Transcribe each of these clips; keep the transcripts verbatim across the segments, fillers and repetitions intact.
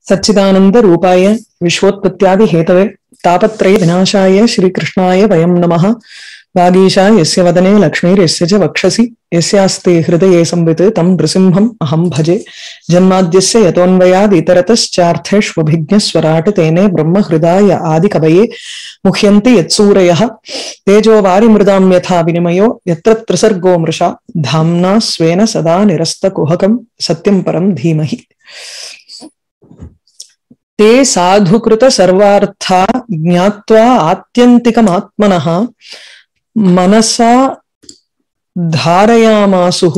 सच्चिदानंद रूपाय विश्वोत्पत्त्यादि Hathaway तापत्रय विनाशाय श्रीकृष्णाय वयं नमः। वागीशा यस्य वदने लक्ष्मीर्यस्य च वक्षसि यस्यास्ते हृदये संवित् तं नृसिंहम् अहं भजे। जन्माद्यस्य यतोऽन्वयाद् इतरतश्चार्थेष्वभिज्ञस्वराट् तेने ब्रह्महृदाय आदिकवये मुह्यन्ति यत्सूरयः। तेजो वारिमृदां यथा विनिमयो यत्र त्रिसर्गो मृषा धाम्ना स्वेन सदा निरस्तकुहकं सत्यं परं धीमहि। ते साधुकृत सर्वार्था ज्ञात्वा आत्यन्तिकमात्मनः मनसा धारयामासुः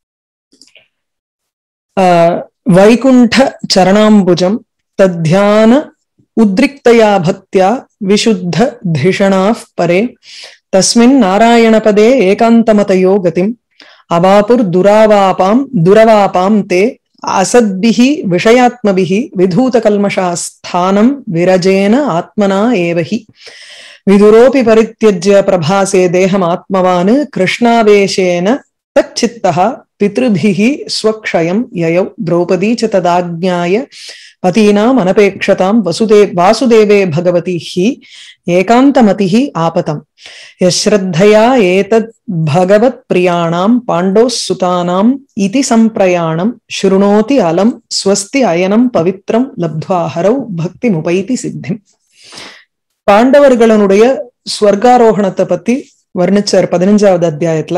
वैकुंठ चरणाम्बुजं तद्ध्यान उद्रिक्तया भक्त्या विशुद्ध धिषणाः परे तस्मिन् नारायणपदे एकान्तमतयो गतिम् अवापुर्दुरावापां दुरवापां ते असद्भिः विषयात्मभिः विधूतकल्मषास्थानं विरजेन आत्मना एव हि। विदुरोऽपि परित्यज्य प्रभासे देहमात्मवान् कृष्णावेशेन तच्चित्तः पितृभिः स्वक्षयं ययौ द्रौपदी च तदाज्ञाय पतीनाम् अनपेक्षतां वसुदेव वासुदेवे भगवती हि एकान्तमतिः आपतम्। यश्रद्धया एतद् भगवत्प्रियाणां पाण्डोः सुतानाम् इति सम्प्रयाणं शृणोति अलं स्वस्ति अयनं पवित्रं लब्ध्वा हरौ भक्तिमुपैति सिद्धिम्। பாண்டவர்களுடைய ஸ்வர்காரோகணத்தை பத்தி வர்ணிச்சார் பதினஞ்சாவது அத்தியாயத்துல.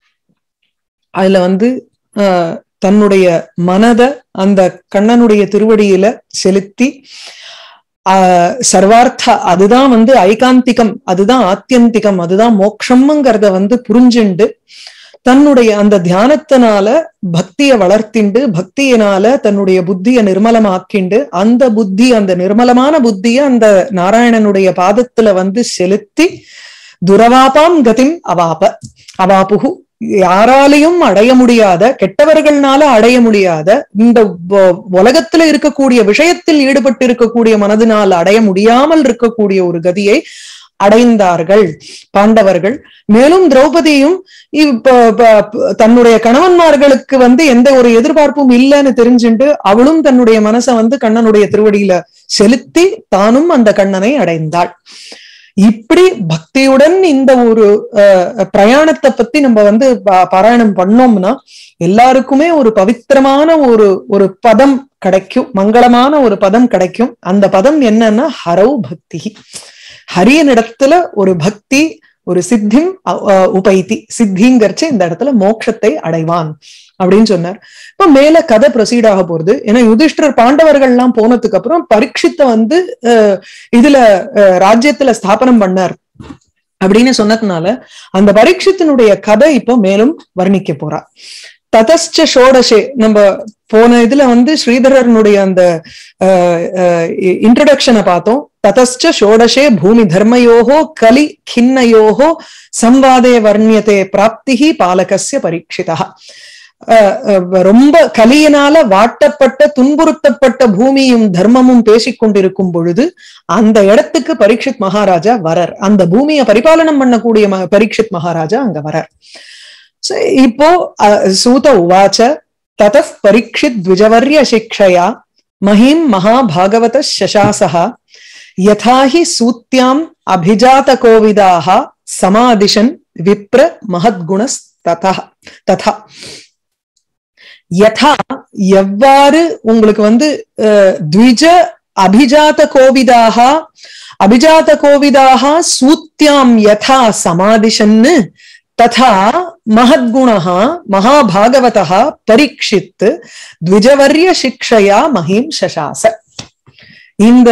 அதுல வந்து ஆஹ் தன்னுடைய மனத அந்த கண்ணனுடைய திருவடியில செலுத்தி ஆஹ் சர்வார்த்த அதுதான் வந்து ஐகாந்திகம், அதுதான் ஆத்தியந்திகம், அதுதான் மோட்சம்ங்கிறத வந்து புரிஞ்சுண்டு தன்னுடைய அந்த தியானத்தினால பக்திய வளர்த்திண்டு பக்தியினால தன்னுடைய புத்திய நிர்மலமாக்கிண்டு அந்த புத்தி அந்த நிர்மலமான புத்திய அந்த நாராயணனுடைய பாதத்துல வந்து செலுத்தி துரவாபாம் கதிம் அவாப அவாப்புகு யாராலையும் அடைய முடியாத கெட்டவர்கள்னால அடைய முடியாத இந்த உலகத்துல இருக்கக்கூடிய விஷயத்தில் ஈடுபட்டு இருக்கக்கூடிய மனதினால் அடைய முடியாமல் இருக்கக்கூடிய ஒரு கதியை அடைந்தார்கள் பாண்டவர்கள். மேலும் திரௌபதியும் தன்னுடைய கணவன்மார்களுக்கு வந்து எந்த ஒரு எதிர்பார்ப்பும் இல்லைன்னு தெரிஞ்சுட்டு அவளும் தன்னுடைய மனசை வந்து கண்ணனுடைய திருவடியில செலுத்தி தானும் அந்த கண்ணனை அடைந்தாள். இப்படி பக்தியுடன் இந்த ஒரு அஹ் பிரயாணத்தை பத்தி நம்ம வந்து பாராயணம் பண்ணோம்னா எல்லாருக்குமே ஒரு பவித்திரமான ஒரு ஒரு பதம் கிடைக்கும், மங்களமான ஒரு பதம் கிடைக்கும். அந்த பதம் என்னன்னா ஹரௌ பக்தி, ஹரியனிடத்துல ஒரு பக்தி, ஒரு சித்திம் உபைத்தி, சித்திங்கிறச்சு இந்த இடத்துல மோட்சத்தை அடைவான் அப்படின்னு சொன்னார். இப்ப மேல கதை ப்ரொசீட் ஆக போறது. ஏன்னா யுதிஷ்டர் பாண்டவர்கள் எல்லாம் போனதுக்கு அப்புறம் பரீட்சித்தை வந்து அஹ் இதுல ராஜ்யத்துல ஸ்தாபனம் பண்ணார் அப்படின்னு சொன்னதுனால அந்த பரீட்சித்தினுடைய கதை இப்போ மேலும் வர்ணிக்க போறா. ததஸ்ச ஷோடசே, நம்ம போன இதுல வந்து ஸ்ரீதரனுடைய அந்த இன்ட்ரோடக்ஷனை பார்த்தோம். ததஸ்ச ஷோடசே பூமி தர்மயோகோ கலி கிண்ணயோகோ சம்வாதே வர்ணியதே பிராப்திஹி பாலகஸ்ய பரீட்சிதா. ரொம்ப கலியினால வாட்டப்பட்ட துன்புறுத்தப்பட்ட பூமியும் தர்மமும் பேசிக்கொண்டிருக்கும் பொழுது அந்த இடத்துக்கு பரீட்சித் மகாராஜா வரர். அந்த பூமியை பரிபாலனம் பண்ணக்கூடிய பரீட்சித் மகாராஜா அங்க வரர். இப்போ சூத உவாச்ச ததஃ பரீட்சித் த்விஜவர்ய சிக்ஷயா மஹீம் மகாபாகவத ஷசாசஹ யதாஹி சூத்யாம் அபிஜாத கோவிதாக சமாதிஷன் விப்ர மஹத்குணஸ் ததா ததா. யதா எவ்வாறு உங்களுக்கு வந்து த்விஜ அபிஜாத கோவிதாக அபிஜாத கோவிதாக சூத்யாம் யதா சமாதிஷன்னு ததா மஹத்குணः மகாபாகவதः பரீட்சித் த்விஜவர்ய சிக்ஷயா மஹீம் ஷசாச. இந்த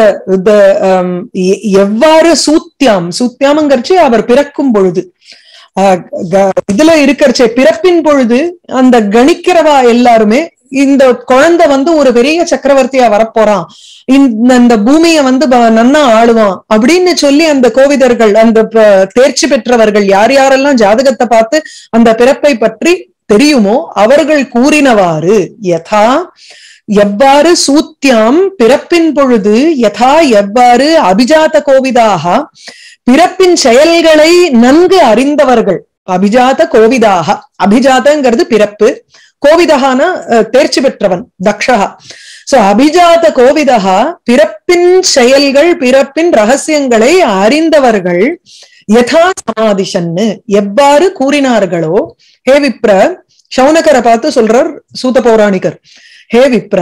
எவ்வாறு சூத்தியாம் சூத்தியாமங்கிறச்சு அவர் பிறக்கும் பொழுது இதுல இருக்கிறச்சே பிறப்பின் பொழுது அந்த கணிக்கிறவா எல்லாருமே இந்த குழந்தை வந்து ஒரு பெரிய சக்கரவர்த்தியா வரப்போறான், இந்த பூமியை வந்து நன்னா ஆளுவான் அப்படின்னு சொல்லி அந்த கோவிதர்கள் அந்த தேர்ச்சி பெற்றவர்கள் யார் யாரெல்லாம் ஜாதகத்தை பார்த்து அந்த பிறப்பை பற்றி தெரியுமோ அவர்கள் கூறினவாறு யதா எவ்வாறு சூத்தியாம் பிறப்பின் பொழுது யதா எவ்வாறு அபிஜாத கோவிதாக பிறப்பின் செயல்களை நன்கு அறிந்தவர்கள் அபிஜாத கோவிதாக. அபிஜாதங்கிறது பிறப்பு, கோவிதகான தேர்ச்சி பெற்றவன் தக்ஷஹா. சோ அபிஜாத கோவிதகா பிறப்பின் செயல்கள் பிறப்பின் ரகசியங்களை அறிந்தவர்கள் யதா சமாதிஷன்னு எவ்வாறு கூறினார்களோ, ஹே விப்ர, சௌனகரை பார்த்து சொல்றார் சூத பௌராணிகர், ஹே விப்ர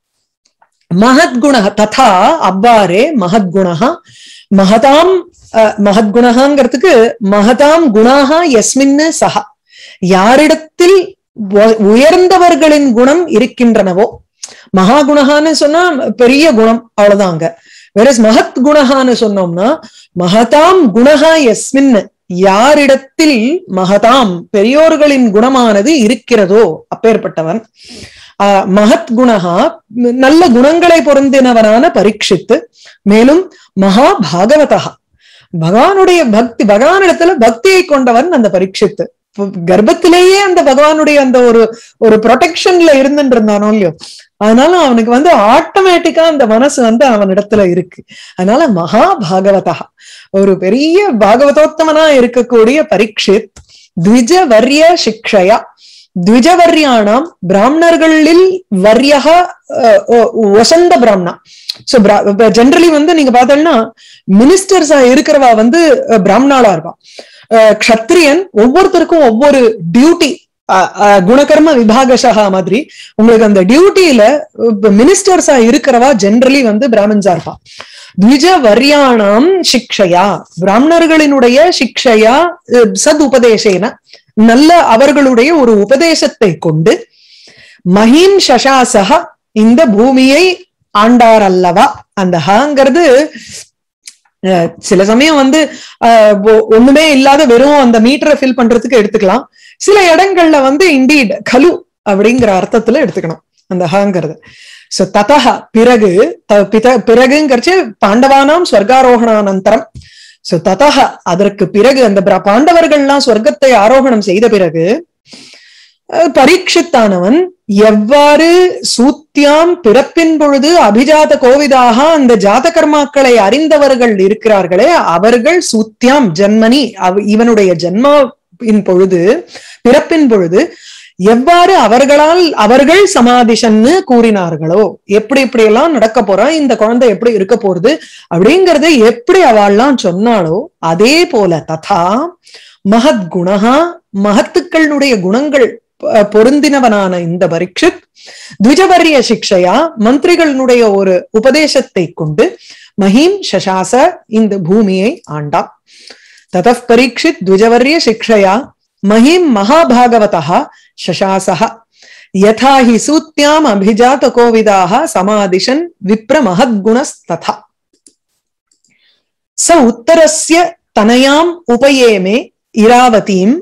மகத்குண ததா அவ்வாறே மகத்குணா மகதாம் மகத்குணங்கிறதுக்கு மகதாம் குணாக எஸ்மின்னு சஹா யாரிடத்தில் உயர்ந்தவர்களின் குணம் இருக்கின்றனவோ, மகாகுணகான்னு சொன்னா பெரிய குணம் அவ்வளவுதாங்க. வேற மகத் குணகான்னு சொன்னோம்னா மகதாம் குணகா எஸ்மின் யாரிடத்தில் மகதாம் பெரியோர்களின் குணமானது இருக்கிறதோ அப்பேற்பட்டவன். ஆஹ் மகத் குணகா நல்ல குணங்களை பொருந்தினவனான பரீட்சித்து, மேலும் மகா பாகவதா பகவானுடைய பக்தி பகவானிடத்துல பக்தியை கொண்டவன் அந்த பரீட்சித்து. கர்ப்பத்திலேயே அந்த பகவானுடைய அந்த ஒரு ஒரு ப்ரொடெக்ஷன்ல இருந்துட்டு இருந்தானோ இல்லையோ, அதனால அவனுக்கு வந்து ஆட்டோமேட்டிக்கா அந்த மனசு வந்து அவன் இடத்துல இருக்கு. அதனால மகா பாகவதா ஒரு பெரிய பாகவதோத்தமனா இருக்கக்கூடிய பரீட்சித் த்விஜ வர்ய சிக்ஷயா, த்விஜவர்யானாம் பிராமணர்களில் வர்யகா வசந்த பிராமணா. சோ ஜெனரலி வந்து நீங்க பார்த்தோம்னா மினிஸ்டர்ஸா இருக்கிறவா வந்து பிராமணாளா இருப்பா. க்ஷத்ரியன் ஒவ்வொருத்தருக்கும் ஒவ்வொரு டியூட்டி, குணகர்ம விபாகஷா மாதிரி உங்களுக்கு அந்த டியூட்டியில மினிஸ்டர்ஸா இருக்கிறவா ஜெனரலி வந்து பிராமன்ஸா இருப்பா. த்விஜ வர்யானாம் சிக்ஷயா பிராமணர்களினுடைய சிக்ஷயா சத் உபதேசேன நல்ல அவர்களுடைய ஒரு உபதேசத்தை கொண்டு மஹீம் சசாசக இந்த பூமியை ஆண்டார் அல்லவா. அந்த ஹாங்கிறது சில சமயம் வந்து அஹ் ஒண்ணுமே இல்லாத வெறும் அந்த மீட்டரை ஃபில் பண்றதுக்கு எடுத்துக்கலாம். சில இடங்கள்ல வந்து இண்டீட் கலு அப்படிங்கிற அர்த்தத்துல எடுத்துக்கணும் அந்த ஹாங்கிறது. சோ ததஹ பிறகு பிறகுங்கிறச்சு பாண்டவானாம் ஸ்வர்காரோகணானந்தரம். சோ ததஹ அதற்கு பிறகு அந்த பாண்டவர்கள்லாம் சொர்க்கத்தை ஆரோகணம் செய்த பிறகு பரீட்சித்தானவன் எவ்வாறு சூத்தியாம் பிறப்பின் பொழுது அபிஜாத கோவிதாக அந்த ஜாத கர்மாக்களை அறிந்தவர்கள் இருக்கிறார்களே அவர்கள் சூத்தியாம் ஜன்மனி இவனுடைய ஜன்மாவின் பொழுது பிறப்பின் பொழுது எவ்வாறு அவர்களால் அவர்கள் சமாதிஷன்னு கூறினார்களோ, எப்படி இப்படி எல்லாம் நடக்க போறா, இந்த குழந்தை எப்படி இருக்க போறது அப்படிங்கறத எப்படி அவள்லாம் சொன்னாலோ அதே போல ததா மகத் குணஹா மகத்துக்களுடைய குணங்கள் பொருந்தினவனான இந்த பரீட்சித் த்விஜவர்ய சிக்ஷையா மந்திரிகளுடைய ஒரு உபதேசத்தை கொண்டு மஹீம் சசாச இந்த பூமியை ஆண்டான். ததப் பரீட்சித் த்விஜவர்ய சிக்ஷையா மஹீம் மகாபாகவதா சசாசஹ யதா ஹி சூத்யாம் அபிஜாத கோவிதாக சமாதிஷன் விப்ர மஹத்குணஸ்ததா ச உத்தரஸ்ய தனயாம் உபயேமே இராவதீம்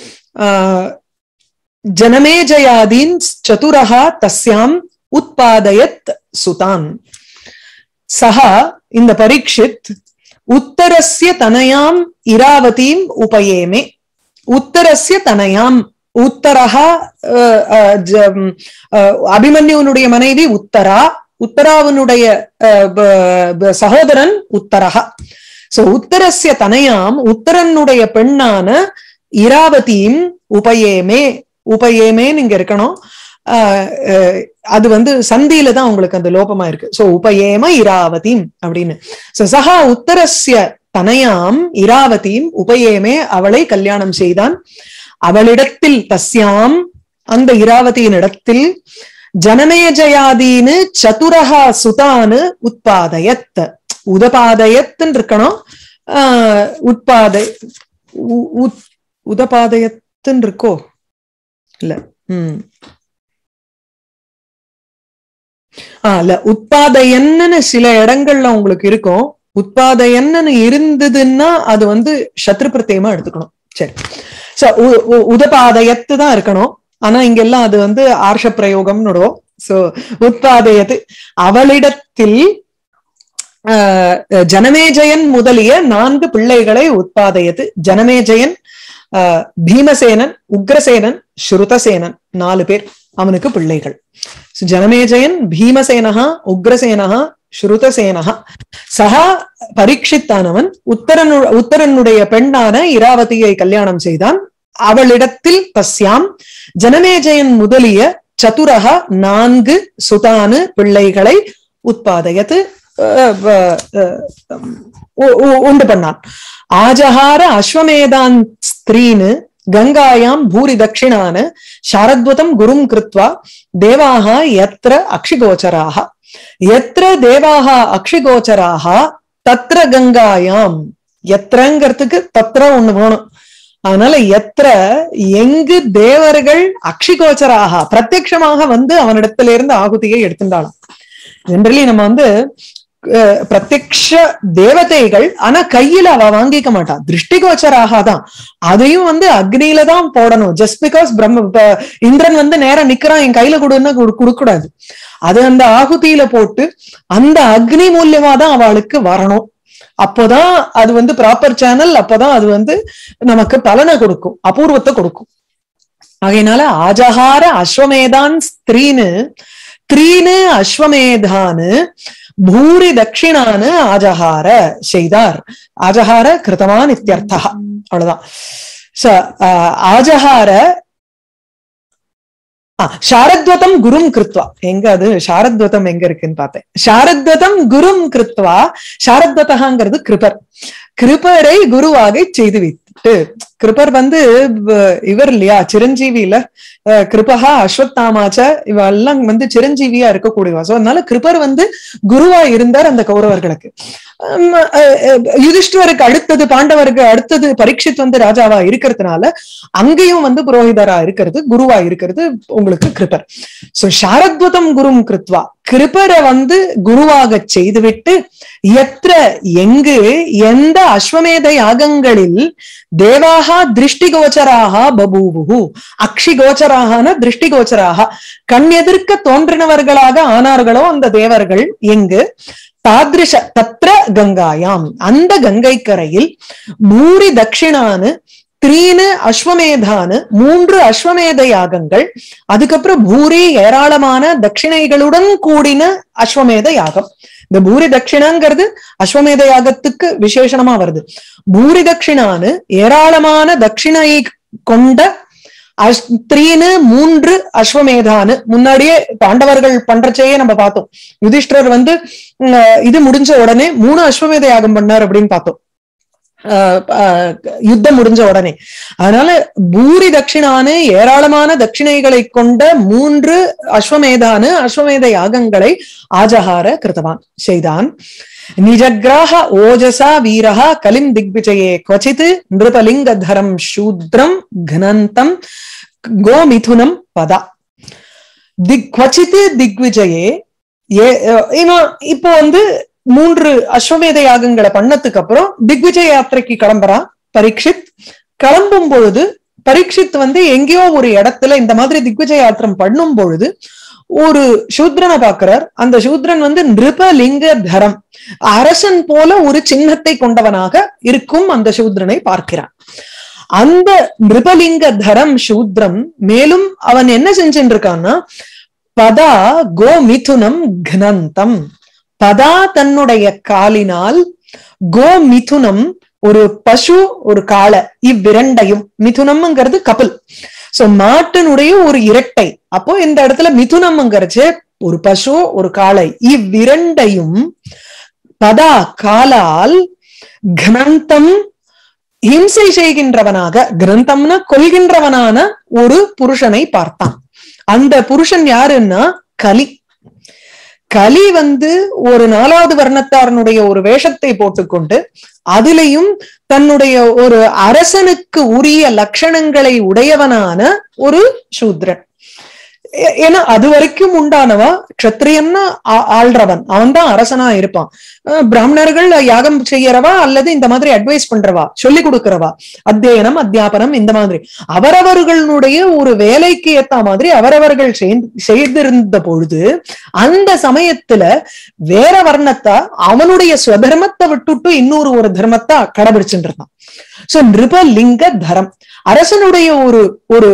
ஜனமேஜயாதீன் சதுரஹா தஸ்யாம் உத்பாதயத் சுதான். சஹா இந்த பரீட்சித் உத்தரஸ்ய தனயாம் இராவதீம் உபயேமே, உத்தரஸ்ய தனயாம் உத்தரஹா அபிமன்யுனுடைய மனைவி உத்தரா, உத்தராவனுடைய சகோதரன் உத்தரஹா. சோ உத்தரஸ்ய தனயாம் உத்தரனுடைய பெண்ணான இராவதீம் உபயேமே, உபயேமேன்னு இங்க இருக்கணும். ஆஹ் அது வந்து சந்தியில தான் உங்களுக்கு அந்த லோபமா இருக்கு. சோ உபயேம இராவதீம் அப்படின்னு. சோ சஹா உத்தரஸ்ய தனயாம் இராவதீம் உபயேமே அவளை கல்யாணம் செய்தான். அவளிடத்தில் தஸ்யாம் அந்த இராவதியின் இடத்தில் ஜனமேஜயாதீனு சதுரஹா சுதானு உத்பாதயத், உதபாதயத்துன்னு இருக்கணும். ஆஹ் உட்பாதை உதபாதயத்துன்னு இருக்கோ இல்ல உம் ஆஹ் இல்ல உத்பாதயன்னு சில இடங்கள்ல உங்களுக்கு இருக்கும். உத்பாதயன்னு இருந்ததுன்னா அது வந்து சத்ரு பிரத்யமா எடுத்துக்கணும். சரி, சோ உதபாதயத்து தான் இருக்கணும். ஆனா இங்கெல்லாம் அது வந்து ஆர்ஷ பிரயோகம்னு. சோ உத்பாதயத்து அவளிடத்தில் ஆஹ் ஜனமேஜயன் முதலிய நான்கு பிள்ளைகளை உத்பாதயத்து. ஜனமேஜயன், ஆஹ் பீமசேனன், உக்ரசேனன், ஸ்ருதசேனன் நாலு பேர் அவனுக்கு பிள்ளைகள். ஜனமேஜயன், பீமசேனஹா, உக்ரசேனஹா, ஸ்ருதசேனஹா. சஹா பரீட்சித்தானவன் உத்தரனு உத்தரனுடைய பெண்ணான இராவதியை கல்யாணம் செய்தான். அவளிடத்தில் தஸ்யாம் ஜனமேஜயன் முதலிய சதுரக நான்கு சுதானு பிள்ளைகளை உத்பாதயத்து உண்டு பண்ணான். ஆஜஹார அஸ்வமேதான் ஸ்திரீனு கங்காயாம் பூரி தட்சிணான சாரத்வதம் குரும் கிருத்வா தேவாக யத்ர அக்ஷிகோச்சராக யத்ர தேவாக அக்ஷிகோச்சராக தத்ர கங்காயாம். எத்திரங்கிறதுக்கு தத்ர ஒண்ணு வேணும். அதனால எத்திர எங்கு தேவர்கள் அக்ஷிகோச்சராக பிரத்யட்சமாக வந்து அவனிடத்துல இருந்து ஆகுதியை எடுத்துட்டாலும். ஜெனரலி நம்ம வந்து பிரத்யக்ஷ தேவதைகள் ஆனா கையில அவ வாங்கிக்க மாட்டான், திருஷ்டிகோச்சராக தான். அதையும் வந்து அக்னியில தான் போடணும். ஜஸ்ட் பிகாஸ் பிரம்ம இந்திரன் வந்து நேரம் நிக்கிறான் என் கையில கொடுன்னா கொடுக்க கூடாது. அது அந்த ஆகுதியில போட்டு அந்த அக்னி மூலியமா தான் அவளுக்கு வரணும். அப்போதான் அது வந்து ப்ராப்பர் சேனல். அப்போதான் அது வந்து நமக்கு பலனை கொடுக்கும், அபூர்வத்தை கொடுக்கும். ஆகையினால ஆஜஹார அஸ்வமேதான் ஸ்திரீனு த்ரீனு அஸ்வமேதானு பூரி தட்சிணானு ஆஜஹார செய்தார். ஆஜஹார கிருதமான் இத்தியர்த்தா. அவ்வளவுதான். ஆஜஹார சாரத்வதம் குரும் கிருத்வா. எங்க அது சாரத்வதம் எங்க இருக்குன்னு பார்த்தேன். சாரத்வதம் குரும் கிருத்வா. சாரத்வதகாங்கிறது கிருபர். கிருபரை குருவாக செய்து விட்டு, கிருபர் வந்து இவர் இல்லையா சிரஞ்சீவியில கிருபகா அஸ்வத்தாமாச்ச இவெல்லாம் வந்து சிரஞ்சீவியா இருக்கக்கூடியவா. சோ அதனால கிருபர் வந்து குருவா இருந்தார் அந்த கௌரவர்களுக்கு. யுதிஷ்டருக்கு அடுத்தது பாண்டவருக்கு அடுத்தது பரீட்சித் வந்து ராஜாவா இருக்கிறதுனால அங்கேயும் வந்து புரோஹிதரா இருக்கிறது குருவா இருக்கிறது உங்களுக்கு கிருபர். சோ சாரத்வதம் குரும் கிருத்வா கிருபரை வந்து குருவாக செய்துவிட்டு எத்திர எங்கு எந்த அஸ்வமேத யாகங்களில் தேவாகா திருஷ்டிகோச்சராக பபூவுகு அக்ஷிகோச்சராகன திருஷ்டிகோச்சராக கண் எதிர்க்க தோன்றினவர்களாக ஆனார்களோ அந்த தேவர்கள் எங்கு தாத்ரிஷ தத்ர கங்காயாம் அந்த கங்கை கரையில் பூரி தட்சிணானு த்ரீனு அஸ்வமேதானு மூன்று அஸ்வமேத யாகங்கள், அதுக்கப்புறம் பூரி ஏராளமான தட்சிணைகளுடன் கூடின அஸ்வமேத யாகம். இந்த பூரி தட்சிணங்கிறது அஸ்வமேத யாகத்துக்கு விசேஷணமா வருது. பூரி தட்சிணானு ஏராளமான தட்சிணை கொண்ட த்ரீனு மூன்று அஸ்வமேதானு. முன்னாடியே பாண்டவர்கள் பண்றச்சையே நம்ம பார்த்தோம். யுதிஷ்டர் வந்து இது முடிஞ்ச உடனே மூணு அஸ்வமேத யாகம் பண்ணார் அப்படின்னு பார்த்தோம் யுத்தம் முடிஞ்ச உடனே. அதனால பூரி தட்சிணானு ஏராளமான தட்சிணைகளை கொண்ட மூன்று அஸ்வமேதானு அஸ்வமேத யாகங்களை ஆஜஹார கிருத்தவான் செய்தான். நிஜக்ராஹ ஓஜசா வீரஹா கலிம் திக்விஜயே குவசித் நிருபலிங்கதரம் சூத்ரம் கனந்தம் கோமிதுனம் பதா. திக் குவசித் திக்விஜயே. இப்போ வந்து மூன்று அஸ்வமேத யாகங்களை பண்ணதுக்கு அப்புறம் திக்விஜய யாத்திரைக்கு கிளம்புறான் பரீட்சித். கிளம்பும் பொழுது பரீட்சித் வந்து எங்கேயோ ஒரு இடத்துல இந்த மாதிரி திக்விஜய யாத்திரம் பண்ணும் பொழுது ஒரு சூத்ரனை பாக்குறார். அந்த சூத்ரன் வந்து நிருபலிங்க தரம் அரசன் போல ஒரு சின்னத்தை கொண்டவனாக இருக்கும் அந்த சூத்ரனை பார்க்கிறான். அந்த நிருபலிங்க தரம் சூத்ரம் மேலும் அவன் என்ன செஞ்சுட்டு இருக்கான்னா பதா கோ மிதுனம் கனந்தம். பதா தன்னுடைய காலினால் கோ மிதுனம் ஒரு பசு ஒரு காளை இவ்விரண்டையும், மிதுனம்ங்கிறது கபில், சோ மாட்டினுடைய ஒரு இரட்டை. அப்போ இந்த இடத்துல மிதுனம்ங்கிறச்சு ஒரு பசு ஒரு காளை இவ்விரண்டையும் பதா காலால் கனந்தம் ஹிம்சை செய்கின்றவனாக, கிரந்தம்னா கொல்கின்றவனான ஒரு புருஷனை பார்த்தான். அந்த புருஷன் யாருன்னா கலி. கலி வந்து ஒரு நாலாவது வர்ணத்தாரனுடைய ஒரு வேஷத்தை போட்டுக்கொண்டு அதிலையும் தன்னுடைய ஒரு அரசனுக்கு உரிய லட்சணங்களை உடையவனான ஒரு சூத்ரன். ஏன்னா அது வரைக்கும் உண்டானவா க்ஷத்ரியன்னா ஆள்றவன், அவன் தான் அரசனா இருப்பான். பிராமணர்கள் யாகம் செய்யறவா அல்லது இந்த மாதிரி அட்வைஸ் பண்றவா, சொல்லி கொடுக்கிறவா, அத்தியனம் அத்தியாபனம் இந்த மாதிரி அவரவர்களுடைய ஒரு வேலைக்கு ஏத்த மாதிரி அவரவர்கள் செய்திருந்த பொழுது அந்த சமயத்துல வேற வர்ணத்தை அவனுடைய ஸ்வதர்மத்தை விட்டுட்டு இன்னொரு ஒரு தர்மத்தை கடைபிடிச்சுட்டு இருந்தான். சோ நிருபலிங்க தரம் அரசனுடைய ஒரு ஒரு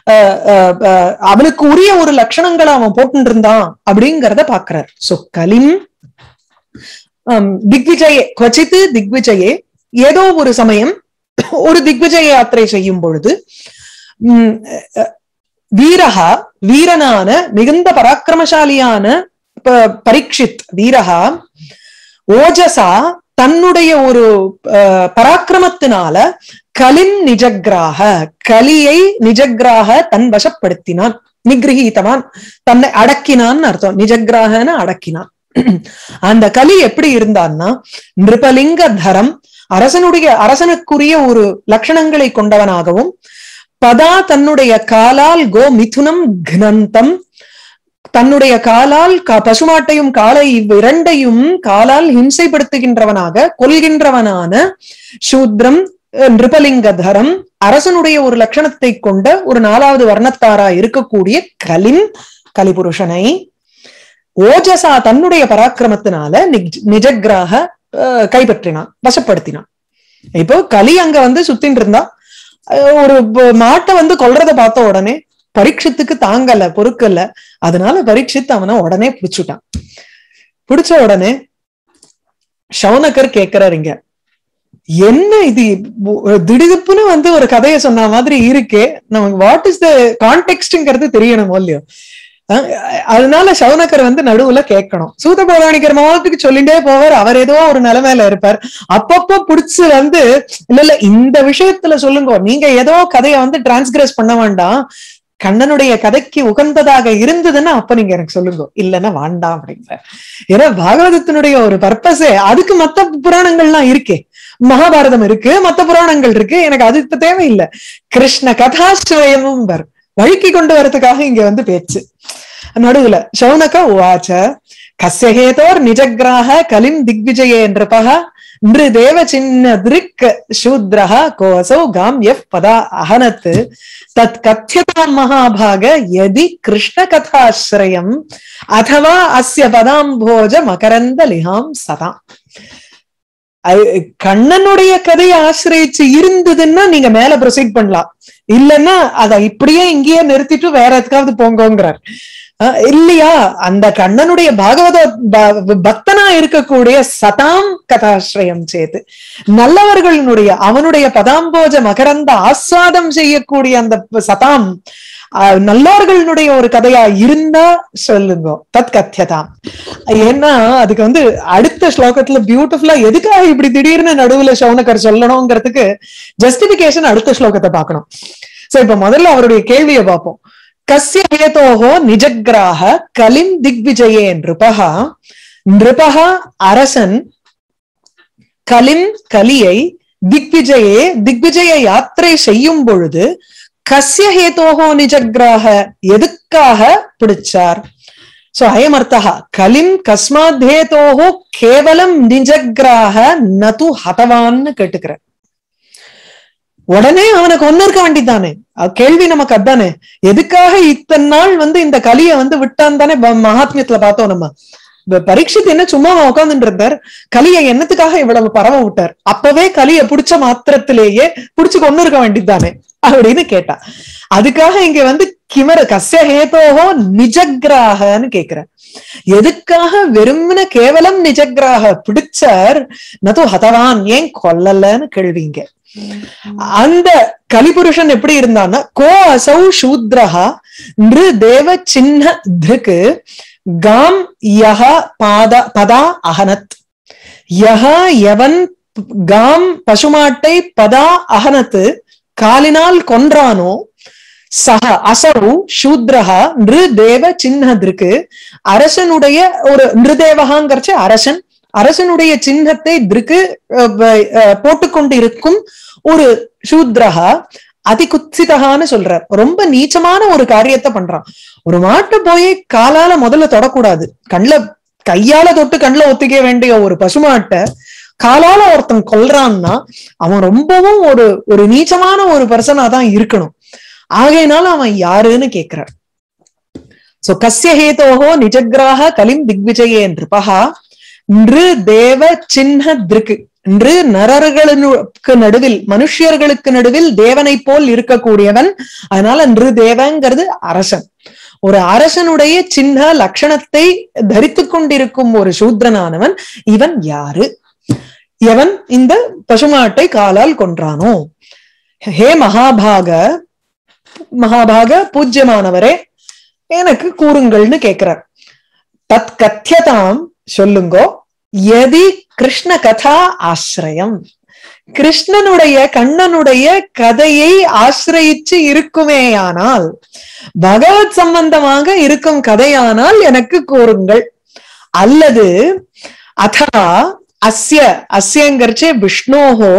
அவனுக்கு உரிய ஒரு லட்சணங்களை அவன் போட்டு இருந்தான் அப்படிங்கிறத பாக்குறார். சோ கலிம் திக்விஜயே குவசித்து திக்விஜயே ஏதோ ஒரு சமயம் ஒரு திக்விஜய யாத்திரை செய்யும் பொழுது உம் வீரஹா வீரனான மிகுந்த பராக்கிரமசாலியான பரீட்சித் வீரஹா ஓஜசா தன்னுடைய ஒரு பராக்கிரமத்தினால கலின் நிஜக்ராக கலியை நிஜக்ராக தன் வசப்படுத்தினான், நிகிரகீதவான், தன்னை அடக்கினான் அர்த்தம். நிஜக்ராகன அடக்கினான். அந்த கலி எப்படி இருந்தான்னா நிருபலிங்க தரம், அரசனுடைய அரசனுக்குரிய ஒரு லட்சணங்களை கொண்டவனாகவும், பதா தன்னுடைய காலால் கோ மிதுனம் கனந்தம், தன்னுடைய காலால் பசுமாட்டையும் காலை இவ்விரண்டையும் காலால் ஹிம்சைப்படுத்துகின்றவனாக கொல்கின்றவனான சூத்ரம் நிருபலிங்கதரம், அரசனுடைய ஒரு லட்சணத்தை கொண்ட ஒரு நாலாவது வர்ணத்தாரா இருக்கக்கூடிய கலின் கலிபுருஷனை ஓஜசா தன்னுடைய பராக்கிரமத்தினால நிஜக்ராக கைப்பற்றினான், வசப்படுத்தினான். இப்போ கலி அங்க வந்து சுத்தின்னு இருந்தா ஒரு மாட்டை வந்து கொல்றதை பார்த்த உடனே பரீட்சித்துக்கு தாங்கல, பொறுக்கல. அதனால பரீட்சித் அவனை உடனே பிடிச்சுட்டான். பிடிச்ச உடனே சௌனகர் கேட்கிறாருங்க, என்ன இது திடுப்புன்னு வந்து ஒரு கதையை சொன்ன மாதிரி இருக்கே, நமக்கு வாட் இஸ் த கான்டெக்ஸ்ட்ங்கிறது தெரியணும் இல்லையோ. அதனால சௌனகர் வந்து நடுவுல கேட்கணும். சூத பௌராணிகர் மாவத்துக்கு சொல்லிட்டே போவார், அவர் ஏதோ ஒரு நிலைமையில இருப்பார். அப்பப்ப புடிச்சு வந்து இல்ல இல்ல இந்த விஷயத்துல சொல்லுங்க, நீங்க ஏதோ கதையை வந்து டிரான்ஸ்கிரஸ் பண்ண வேண்டாம், கண்ணனுடைய கதைக்கு உகந்ததாக இருந்ததுன்னா அப்ப நீங்க எனக்கு சொல்லுங்க, இல்லைன்னா வேண்டாம் அப்படிங்கிற. ஏன்னா பாகவதத்தினுடைய ஒரு பர்பஸே அதுக்கு மத்த புராணங்கள்லாம் இருக்கே, மகாபாரதம் இருக்கு, மத்த புராணங்கள் இருக்கு, எனக்கு அது இப்ப தேவையில்லை. கிருஷ்ண கதாஸ்ரயமும் வர் வழுக்கி கொண்டு வரதுக்காக இங்க வந்து பேச்சு. நடுவுல சௌனக உவாச்ச கஸ்யஹேதோர் நிஜக்ராக கலிம் திக்விஜயே நிருபஹ நிரு தேவ சின்ன திருக் சூத்ரஹ கோசௌ காம் எஃப் பதா அஹனத் தத் கத்யதாம் மகாபாக யதி கிருஷ்ண கதாஸ்ரயம் அதவா அஸ்ய பதாம்போஜ மகரந்த லிஹாம் சதா. கண்ணனுடைய கதையை ஆசிரியச்சு இருந்ததுன்னா நீங்க மேல ப்ரொசீட் பண்ணலாம், இல்லைன்னா அதை இப்படியே இங்கேயே நிறுத்திட்டு வேற எதுக்காவது போங்கோங்கிறார். இல்லையா, அந்த கண்ணனுடைய பாகவத பக்தனா இருக்கக்கூடிய சதாம் கதாஸ்ரயம் சேது, நல்லவர்களுடைய அவனுடைய பதாம்போஜ மகரந்த ஆஸ்வாதம் செய்யக்கூடிய அந்த சதாம் நல்லவர்களுடைய ஒரு கதையா இருந்தா சொல்லுங்க, தத் கத்தியதாம். ஏன்னா அதுக்கு வந்து அடுத்த ஸ்லோகத்துல பியூட்டிஃபுல்லா எதுக்காக இப்படி திடீர்னு நடுவுல சௌனகர் சொல்லணுங்கிறதுக்கு ஜஸ்டிபிகேஷன் அடுத்த ஸ்லோகத்தை பார்க்கணும். சோ இப்ப முதல்ல அவருடைய கேள்வியை பார்ப்போம். கஸ்ய ஹேதோஹோ நிஜக்ராக கலிம் திக்விஜயே நிருபஹா, நிருபஹா அரசன் கலிம் கலியை திக்விஜயே திக்விஜய யாத்திரை செய்யும் பொழுது கஸ்ய ஹேதோஹோ நிஜக்ராக எதுக்காக பிடிச்சார்? சோ அயமர்த்தா கலிம் கஸ்மாத் ஹேதோஹோ கேவலம் நிஜக்ராக நது ஹதவான்னு கேட்டுக்கிற. உடனே அவனுக்கு ஒன்னு இருக்க வேண்டியதானே, கேள்வி நமக்கு அதானே, எதுக்காக இத்தனை நாள் வந்து இந்த கலியை வந்து விட்டான் தானே மகாத்மியத்துல பார்த்தோம் நம்ம. பரீட்சித் என்ன சும்மா உட்கார்ந்துட்டு இருந்தார், கலியை என்னத்துக்காக இவ்வளவு பரவ விட்டார்? அப்பவே கலியை பிடிச்ச மாத்திரத்திலேயே பிடிச்சு கொண்டு இருக்க வேண்டியதானே அப்படின்னு கேட்டா. அதுக்காக இங்க வந்து கிமர கஸ்ய ஹேதோஹோ நிஜக்ராகன்னு கேக்குற. எதுக்காக வெறும்ன கேவலம் நிஜக்ராக பிடிச்சார், நது ஹதவான் ஏன் கொல்லலன்னு கேள்விங்க. அந்த கலிபுருஷன் எப்படி இருந்தான்னா கோ அசௌ சூத்ரஹா நிரு தேவ சின்ன திருக்கு காம் யஹ பாத பதா அஹனத். யஹ எவன் காம் பசுமாட்டை பதா அஹனத்து காலினால் கொன்றானோ சஹ அசௌ சூத்ரஹா நிரு தேவ சின்ன திருக்கு, அரசனுடைய ஒரு நிருதேவகாங்கிறச்சு அரசன், அரசனுடைய சின்னத்தை திருக்கு போட்டுக்கொண்டு இருக்கும் ஒரு சூத்ரஹா அதி குத்சிதகான்னு சொல்றார். ரொம்ப நீச்சமான ஒரு காரியத்தை பண்றான். ஒரு மாட்டை போய் காலால முதல்ல தொடக்கூடாது, கண்ல கையால தொட்டு கண்ல ஒத்திக்க வேண்டிய ஒரு பசுமாட்டை காலால ஒருத்தன் கொல்றான்னா அவன் ரொம்பவும் ஒரு ஒரு நீச்சமான ஒரு பர்சனா தான் இருக்கணும். ஆகையினால அவன் யாருன்னு கேட்கிறார். சோ கஸ்ய ஹேதோஹோ நிஜக்ராக கலிம் திக்விஜயே நிருபஹா நிரு தேவ சின்ன திருக்கு, நிரு நரர்களுக்கு நடுவில் மனுஷியர்களுக்கு நடுவில் தேவனை போல் இருக்கக்கூடியவன். அதனால நிரு தேவங்கிறது அரசன். ஒரு அரசனுடைய சின்ன லட்சணத்தை தரித்து கொண்டிருக்கும் ஒரு சூத்ரனானவன் இவன் யாரு? எவன் இந்த பசுமாட்டை காலால் கொன்றானோ. ஹே மகாபாக, மகாபாக பூஜ்யமானவரே எனக்கு கூறுங்கள்னு கேட்கிறார். தத் கத்தியதாம் சொல்லுங்கோ, யதி கிருஷ்ண கதா ஆசிரியம், கிருஷ்ணனுடைய கண்ணனுடைய கதையை ஆசிரியிச்சு இருக்குமேயானால், பகவத் சம்பந்தமாக இருக்கும் கதையானால் எனக்கு கூறுங்கள். அல்லது அதா அஸ்ய, அஸ்யங்கர்ச்சே விஷ்ணோஹோ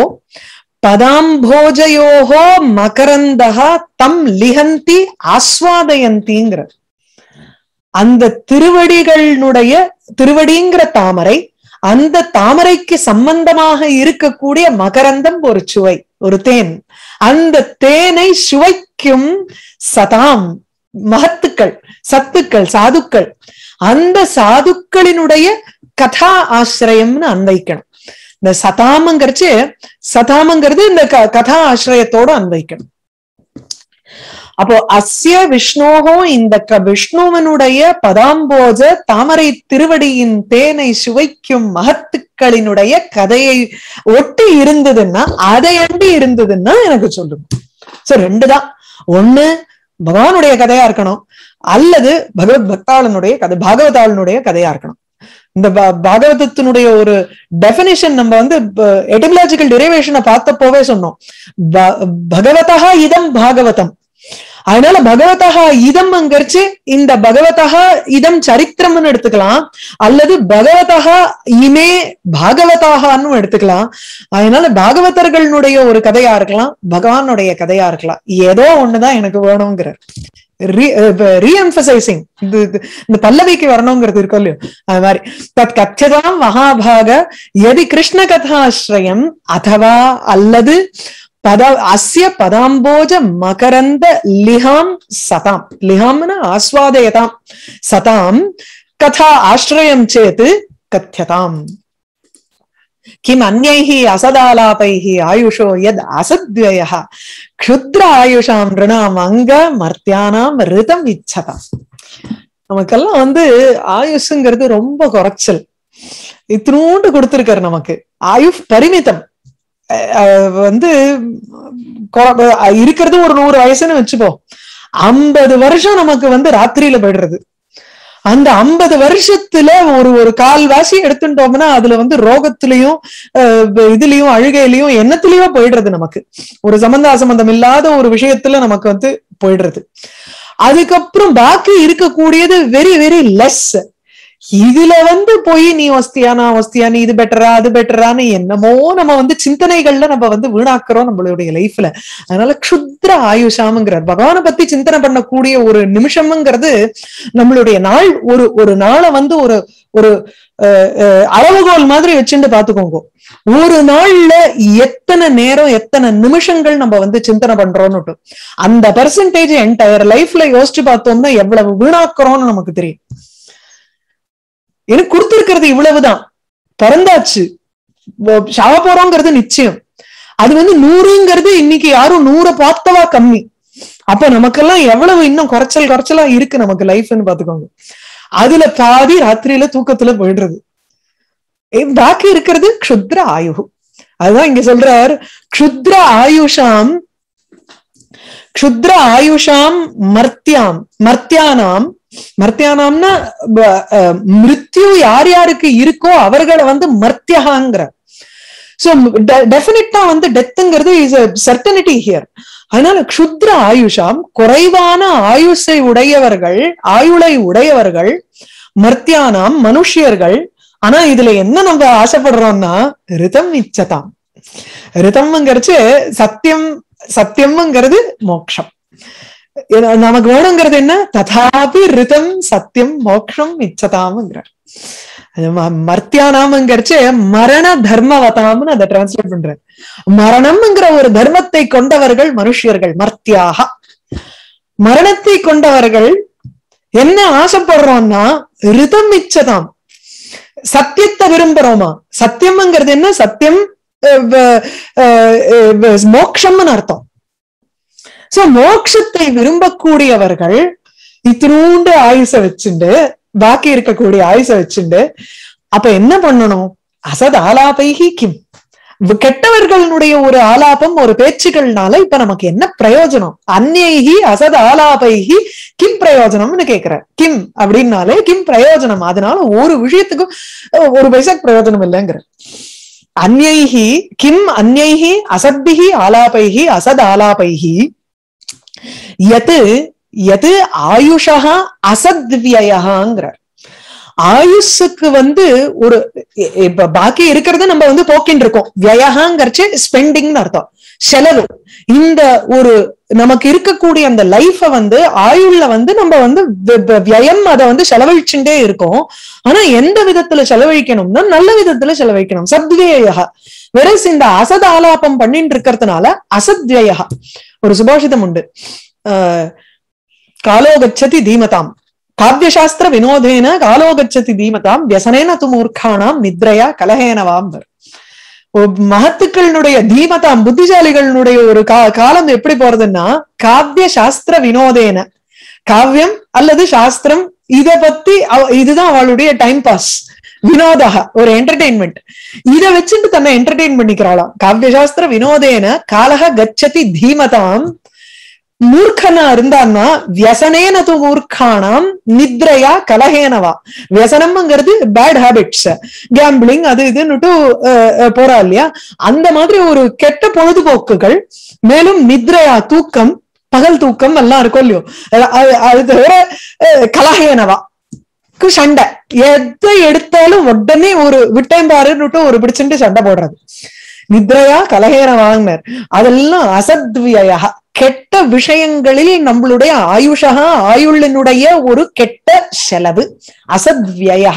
பதாம்போஜயோஹோ மகரந்தஹா தம் லிஹந்தி ஆஸ்வாதயந்திங்கிற அந்த திருவடிகளுடைய, திருவடிங்கிற தாமரை, அந்த தாமரைக்கு சம்பந்தமாக இருக்கக்கூடிய மகரந்தம் ஒரு சுவை, ஒரு தேன். அந்த தேனை சுவைக்கும் சதாம் மகத்துக்கள், சத்துக்கள், சாதுக்கள், அந்த சாதுக்களினுடைய கதா ஆசிரியம்னு அன்வைக்கணும். இந்த சதாமங்கிறச்சு, சதாமங்கிறது இந்த கதா ஆசிரியத்தோட அன்வைக்கணும். அப்போ அஸ்ய விஷ்ணோகோ, இந்த விஷ்ணுவனுடைய பதாம்போஜ தாமரை திருவடியின் தேனை சுவைக்கும் மகத்துக்களினுடைய கதையை ஒட்டி இருந்ததுன்னா, அதை அண்டி இருந்ததுன்னா எனக்கு சொல்லுங்க. சோ ரெண்டுதான், ஒண்ணு பகவானுடைய கதையா இருக்கணும், அல்லது பகவத் பக்தாளனுடைய கதை, பாகவதாளனுடைய கதையா இருக்கணும். இந்த பாகவதத்தினுடைய ஒரு டெபினிஷன் நம்ம வந்து எட்டிமலாஜிக்கல் டெரிவேஷனை பார்த்தப்போவே சொன்னோம், பகவதா இதம் பாகவதம். அதனால பகவதா இதம் அங்கர்ச்சு இந்த பகவதா இதம் சரித்திரம்னு எடுத்துக்கலாம், அல்லது பகவதா இமே பாகவதான்னு எடுத்துக்கலாம். அதனால பாகவதர்களுடைய ஒரு கதையா இருக்கலாம், பகவானுடைய கதையா இருக்கலாம், ஏதோ ஒண்ணுதான் எனக்கு வேணுங்கிறார். ரீஎம்பசைசிங், இந்த பல்லவிக்கு வரணுங்கிறது இருக்கும் இல்லையோ, அது மாதிரி தத் கத்தியதாம் மகாபாக எதி கிருஷ்ண கதாஸ்ரயம் அதவா அல்லது பத அஸ்ய பதாம்போஜ மகரந்த லிஹாம் சதாம், லிஹாம்னா ஆஸ்வாதயதாம், சதாம் கதா ஆஸ்ரயம் சேத் கத்தியதாம். கிம் அன்யைஹி அசதாலாபைஹி ஆயுஷோ யத் அசத்வயஹ க்ஷுத்ர ஆயுஷாம் ரிணாம் அங்க மர்த்தியானாம் ரிதம் இச்சதாம். நமக்கெல்லாம் வந்து ஆயுஷுங்கிறது ரொம்ப குறைச்சல், இத்தினூண்டு கொடுத்திருக்காரு நமக்கு. ஆயுஷ் பரிமிதம் வந்து இருக்கிறது ஒரு நூறு வயசுன்னு வச்சுப்போம், ஐம்பது வருஷம் நமக்கு வந்து ராத்திரியில போயிடுறது. அந்த ஐம்பது வருஷத்துல ஒரு ஒரு கால்வாசி எடுத்துட்டோம்னா அதுல வந்து ரோகத்திலையும் இதுலயும் அழுகையிலையும் எண்ணத்திலயோ போயிடுறது. நமக்கு ஒரு சம்பந்த அசம்பந்தம் இல்லாத ஒரு விஷயத்துல நமக்கு வந்து போயிடுறது. அதுக்கப்புறம் பாக்கி இருக்கக்கூடியது வெரி வெரி லெஸ். இதுல வந்து போய் நீ வஸ்தியா நான் வஸ்தியா, நீ இது பெட்டரா அது பெட்டரான்னு என்னமோ நம்ம வந்து சிந்தனைகள்ல நம்ம வந்து வீணாக்குறோம் நம்மளுடைய லைஃப்ல. அதனால க்ஷுத்ர ஆயுஷாம்ங்கிறார். பகவானை பத்தி சிந்தனை பண்ணக்கூடிய ஒரு நிமிஷம்ங்கிறது நம்மளுடைய நாள், ஒரு ஒரு நாளை வந்து ஒரு ஒரு அஹ் அளவுகோல் மாதிரி வச்சுட்டு பாத்துக்கோங்க. ஒரு நாள்ல எத்தனை நேரம் எத்தனை நிமிஷங்கள் நம்ம வந்து சிந்தனை பண்றோம்னு அந்த பெர்சன்டேஜ் என்டையர் லைஃப்ல யோசிச்சு பார்த்தோம்னா எவ்வளவு வீணாக்குறோம்னு நமக்கு தெரியும். எனக்கு கொடுத்திருக்கிறது இவ்வளவுதான், பிறந்தாச்சு, சாவ போறோங்கிறது நிச்சயம். அது வந்து நூறுங்கிறது இன்னைக்கு யாரும் நூறை பார்த்தவா கம்மி. அப்ப நமக்கெல்லாம் எவ்வளவு இன்னும் குறைச்சல் குறைச்சலா இருக்கு நமக்கு லைஃப்னு பாத்துக்கோங்க. அதுல பாதி ராத்திரியில தூக்கத்துல போயிடுறது, பாக்கி இருக்கிறது க்ஷுத்ர ஆயு. அதுதான் இங்க சொல்றார், க்ஷுத்ர ஆயுஷாம், க்ஷுத்ர ஆயுஷாம் மர்த்தியாம், மர்த்தியானாம், மர்த்தியானாம்னா மிருத்யு யார் யாருக்கு இருக்கோ அவர்களை வந்து மர்த்தியகாங்கிற. சோ டெஃபினட்டா வந்து டெத்துங்கிறது இஸ் a certainty here. அதனால க்ஷுத்ர ஆயுஷாம் குறைவான ஆயுஷை உடையவர்கள், ஆயுளை உடையவர்கள், மர்த்தியானாம் மனுஷியர்கள். ஆனா இதுல என்ன நம்ம ஆசைப்படுறோம்னா ரிதம் இச்சதாம். ரிதம்ங்கிறச்சு சத்தியம், சத்தியம்ங்கிறது மோட்சம். நமக்கு வேணுங்கிறது என்ன, ததாபி ரிதம் சத்தியம் மோக்ஷம் இச்சதாம்ங்கிறார். மர்த்தியானாம்ங்கிறச்சு மரண தர்மவதாம்னு அதை டிரான்ஸ்லேட் பண்ற. மரணம்ங்கிற ஒரு தர்மத்தை கொண்டவர்கள் மனுஷியர்கள், மர்த்தியாக. மரணத்தை கொண்டவர்கள் என்ன ஆசைப்படுறோம்னா ரிதம் இச்சதாம், சத்தியத்தை விரும்புறோமா. சத்தியம்ங்கிறது என்ன, சத்தியம் மோக்ஷம்னு அர்த்தம். சோ மோட்சத்தை விரும்பக்கூடியவர்கள் இத்தினூண்டு ஆயுச வச்சுண்டு, பாக்கி இருக்கக்கூடிய ஆயுச வச்சுண்டு அப்ப என்ன பண்ணணும், அசத் ஆலாபைஹி கிம், கெட்டவர்களுடைய ஒரு ஆலாபம் ஒரு பேச்சுக்கள்னால இப்ப நமக்கு என்ன பிரயோஜனம்? அந்நைஹி அசத் ஆலாபைஹி கிம் பிரயோஜனம்னு கேக்குற. கிம் அப்படின்னாலே கிம் பிரயோஜனம், அதனால ஒரு விஷயத்துக்கும் ஒரு பைசாக்கு பிரயோஜனம் இல்லைங்கிற. அந்நைஹி கிம் அந்நைஹி அசத்பிஹி ஆலாபைஹி அசத் ஆலாபைஹி யத் யத் ஆயுஷா அசத்வியங்கிற. ஆயுஷுக்கு வந்து ஒரு இப்ப பாக்கி இருக்கிறத நம்ம வந்து போக்கின்னு இருக்கோம். வியகாங்கிறச்சு ஸ்பெண்டிங்னு அர்த்தம், செலவு. இந்த ஒரு நமக்கு இருக்கக்கூடிய அந்த லைஃப வந்து ஆயுள்ல வந்து நம்ம வந்து வியம் அதை வந்து செலவழிச்சுட்டே இருக்கோம். ஆனா எந்த விதத்துல செலவழிக்கணும்னா நல்ல விதத்துல செலவழிக்கணும். சத்வியா. வெரஸ் இந்த அசத் ஆலாபம் பண்ணிட்டு இருக்கிறதுனால அசத்வியா. ஒரு சுபாஷிதம் உண்டு, ஆஹ் காலோ கச்சதி தீமதாம் காவியசாஸ்திர வினோதேன காலோ கச்சதி தீமதாம் வியசனேன து மூர்க்கானாம் நித்ரையா கலஹேனவாம். மகத்துக்களுடைய தீமதாம் புத்திசாலிகளுடைய ஒரு கா காலம் எப்படி போறதுன்னா காவிய சாஸ்திர வினோதேன, காவியம் அல்லது சாஸ்திரம் இத பத்தி இதுதான் அவளுடைய டைம் பாஸ், வினோதா ஒரு என்டர்டெயின்மெண்ட். இத வச்சுட்டு தன்னை என்டர்டெயின் பண்ணிக்கிறாளாம். காவிய சாஸ்திர வினோதேன காலக கச்சதி தீமதாம். மூர்க்கனா இருந்தான்னா வியசனேன து மூர்க்கானாம் நித்ரையா கலஹேனவா. வியசனம்ங்கிறது பேட் ஹேபிட்ஸ், கேம்பிளிங் அது இதுன்னுட்டு போறா இல்லையா, அந்த மாதிரி ஒரு கெட்ட பொழுதுபோக்குகள். மேலும் நித்ரையா தூக்கம், பகல் தூக்கம் எல்லாம் இருக்கும் இல்லையோ, அது தவிர கலஹேனவா சண்டை. எதை எடுத்தாலும் உடனே ஒரு விட்டையும் பாருன்னுட்டு ஒரு பிடிச்சுட்டு சண்டை போடுறது. நித்ரையா கலஹேனவாங்கினர். அதெல்லாம் அசத்வியா, கெட்ட விஷயங்களில் நம்மளுடைய ஆயுஷா ஆயுளினுடைய ஒரு கெட்ட செலவு. அசத்வியா.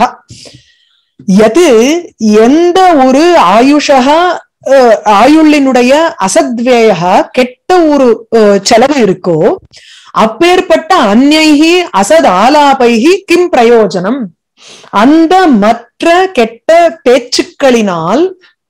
எது எந்த ஒரு ஆயுஷா ஆயுளினுடைய அசத்வியா கெட்ட ஒரு செலவு இருக்கோ அப்பேற்பட்ட அந்நைஹி அசத் ஆலாபைஹி கிம் பிரயோஜனம். அந்த மற்ற கெட்ட பேச்சுக்களினால்,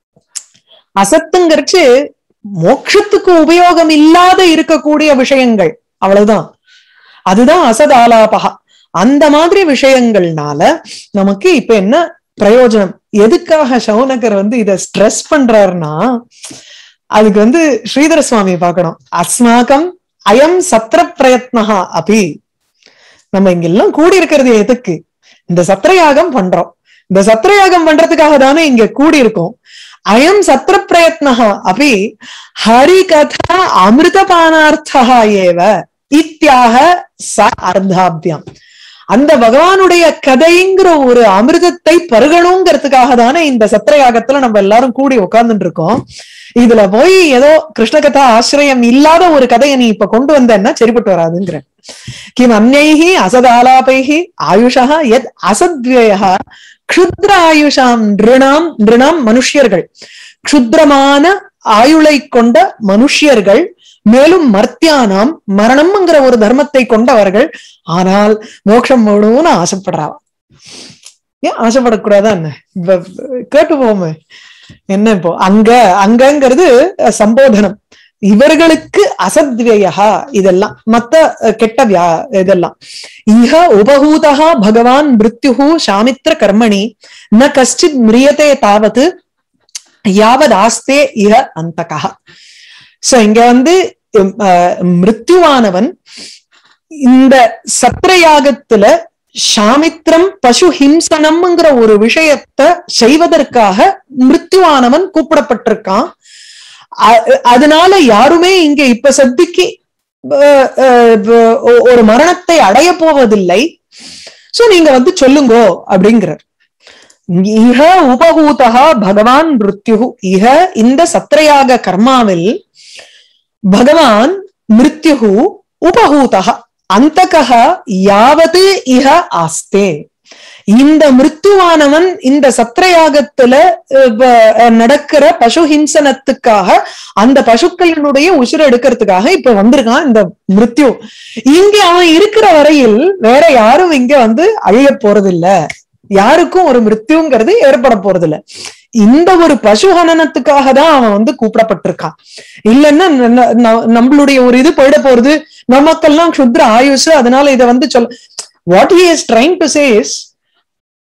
அசத்துங்கிறச்சு மோட்சத்துக்கு உபயோகம் இல்லாத இருக்கக்கூடிய விஷயங்கள், அவ்வளவுதான், அதுதான் அசத் ஆலாபகா. அந்த மாதிரி விஷயங்கள்னால நமக்கு இப்ப என்ன பிரயோஜனம்? எதுக்காக சௌனகர் வந்து இத ஸ்ட்ரெஸ் பண்றாருன்னா, அதுக்கு வந்து ஸ்ரீதர சுவாமி பார்க்கணும். அஸ்மாகம் அயம் சத்திர பிரயத்னஹா அபி. நம்ம இங்க எல்லாம் கூடி இருக்கிறது எதுக்கு? இந்த சத்திரயாகம் பண்றோம். இந்த சத்திரயாகம் பண்றதுக்காக தானே இங்க கூடி இருக்கோம். அயம் சத்திர பிரயத்னஹா அபி ஹரி கதா அமிர்தபானார்த்தஹா ஏவ இத்யாக ச அர்த்தாபியம். அந்த பகவானுடைய கதைங்கிற ஒரு அமிர்தத்தை பருகணுங்கிறதுக்காக தானே இந்த சத்திரயாகத்துல நம்ம எல்லாரும் கூடி உட்கார்ந்துட்டு இருக்கோம். இதுல போய் ஏதோ கிருஷ்ண கதா ஆசிரியம் இல்லாத ஒரு கதையை நீ இப்ப கொண்டு வந்தேன்னா சரிப்பட்டு வராதுங்கிற. கிம் அந்நைஹி அசதாலாபைஹி ஆயுஷா எத் அசத்வியா க்ஷுத்ர ஆயுஷாம் நிருணாம். நிருணாம் மனுஷ்யர்கள், க்ஷுத்ரமான ஆயுளை கொண்ட மனுஷ்யர்கள். மேலும் மர்த்தியானாம் மரணம்ங்கிற ஒரு தர்மத்தை கொண்டவர்கள். ஆனால் மோட்சம் போகணும்னு ஆசைப்படுறாவா. ஏன் ஆசைப்படக்கூடாதா என்ன? கேட்டு போமே என்ன இப்போ அங்க அங்கங்கிறது சம்போதனம். இவர்களுக்கு அசத்வியா இதெல்லாம் மத்த கெட்ட வியா இதெல்லாம். இஹ உபஹூதா பகவான் மிருத்யுஹு சாமித்ர கர்மணி ந கஷ்டித் மிரியதே தாவது யாவத் ஆஸ்தே இஹ அந்தகா. சோ இங்க வந்து மிருத்யுவானவன் இந்த சத்திரயாகத்துல சாமித்ரம் பசு ஹிம்சனம்ங்கிற ஒரு விஷயத்த செய்வதற்காக மிருத்யுவானவன் கூப்பிடப்பட்டிருக்கான். அதனால யாருமே இங்க இப்ப சத்திக்கு ஒரு மரணத்தை அடைய போவதில்லை. சோ நீங்க வந்து சொல்லுங்கோ அப்படிங்கிறார். இஹ உபஹூதா பகவான் மிருத்யு. இஹ இந்த சத்திரயாக கர்மாவில் பகவான் மிருத்யு உபஹூதா அந்தகஹ யாவது இஹ ஆஸ்தே. இந்த மிருத்துவானவன் இந்த சத்திரயாகத்துல நடக்கிற பசு ஹிம்சனத்துக்காக, அந்த பசுக்களினுடைய உசுர எடுக்கிறதுக்காக இப்ப வந்திருக்கான் இந்த மிருத்யு. இங்க அவன் இருக்கிற வரையில் வேற யாரும் இங்க வந்து அழிய போறதில்ல. யாருக்கும் ஒரு மிருத்யுங்கிறது ஏற்பட போறதில்ல. இந்த ஒரு பசு ஹனனத்துக்காக தான் அவன் வந்து கூப்பிடப்பட்டிருக்கான். இல்லைன்னா நம்மளுடைய ஒரு இது போயிட போறது, நமக்கெல்லாம் க்ஷுத்ர ஆயுஷ். அதனால இதை வந்து சொல்ல, what he is trying to say is,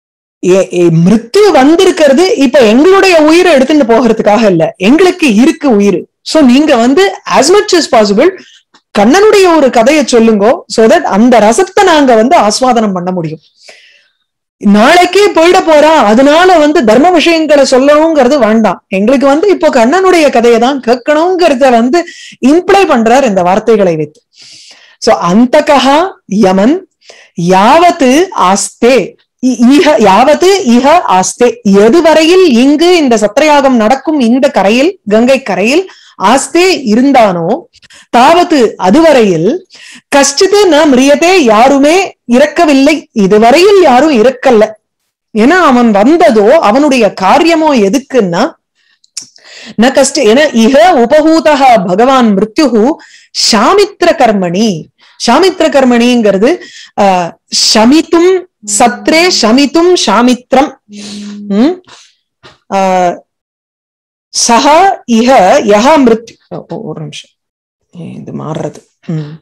மிருத்யு வந்திருக்கிறது இப்ப எங்களுடைய உயிரை எடுத்துட்டு போகிறதுக்காக இல்ல, எங்களுக்கு இருக்கு உயிர். சோ நீங்க வந்து as much as possible கண்ணனுடைய ஒரு கதையை சொல்லுங்க, சோ தட் அந்த ரசத்தை நாங்க வந்து ஆஸ்வாதனம் பண்ண முடியும். நாளைக்கே போயிட போறா அதனால வந்து தர்ம விஷயங்களை சொல்லணுங்கிறது வேண்டாம், எங்களுக்கு வந்து இப்போ கண்ணனுடைய கதையை தான் கேட்கணுங்கிறத வந்து இம்ப்ளை பண்றார் இந்த வார்த்தைகளை வைத்து. சோ அந்தகா யமன் யாவத்து ஆஸ்தே இஹ யாவது இஹ ஆஸ்தே, எதுவரையில் இங்கு இந்த சத்திரயாகம் நடக்கும் இந்த கரையில் கங்கை கரையில் ஆஸ்தே இருந்தானோ தாவது அதுவரையில் கஷ்டித்து ந மிரியதே யாருமே இறக்கவில்லை, இதுவரையில் யாரும் இறக்கல்ல. ஏன்னா அவன் வந்ததோ அவனுடைய காரியமோ எதுக்குன்னா ந கஷ்ட ஏன்னா இஹ உபஹூதா பகவான் மிருத்யு ஷாமித்ர கர்மணி. ஷாமித்ர கர்மணிங்கிறது அஹ் ஷமித்தும் சத்ரே ஷமித்தும் ஷாமித்ரம். உம் ஆஹ் சஹ இஹ யஹ மிருத்யு ஒரு நிமிஷம் இது மாறுறது. உம்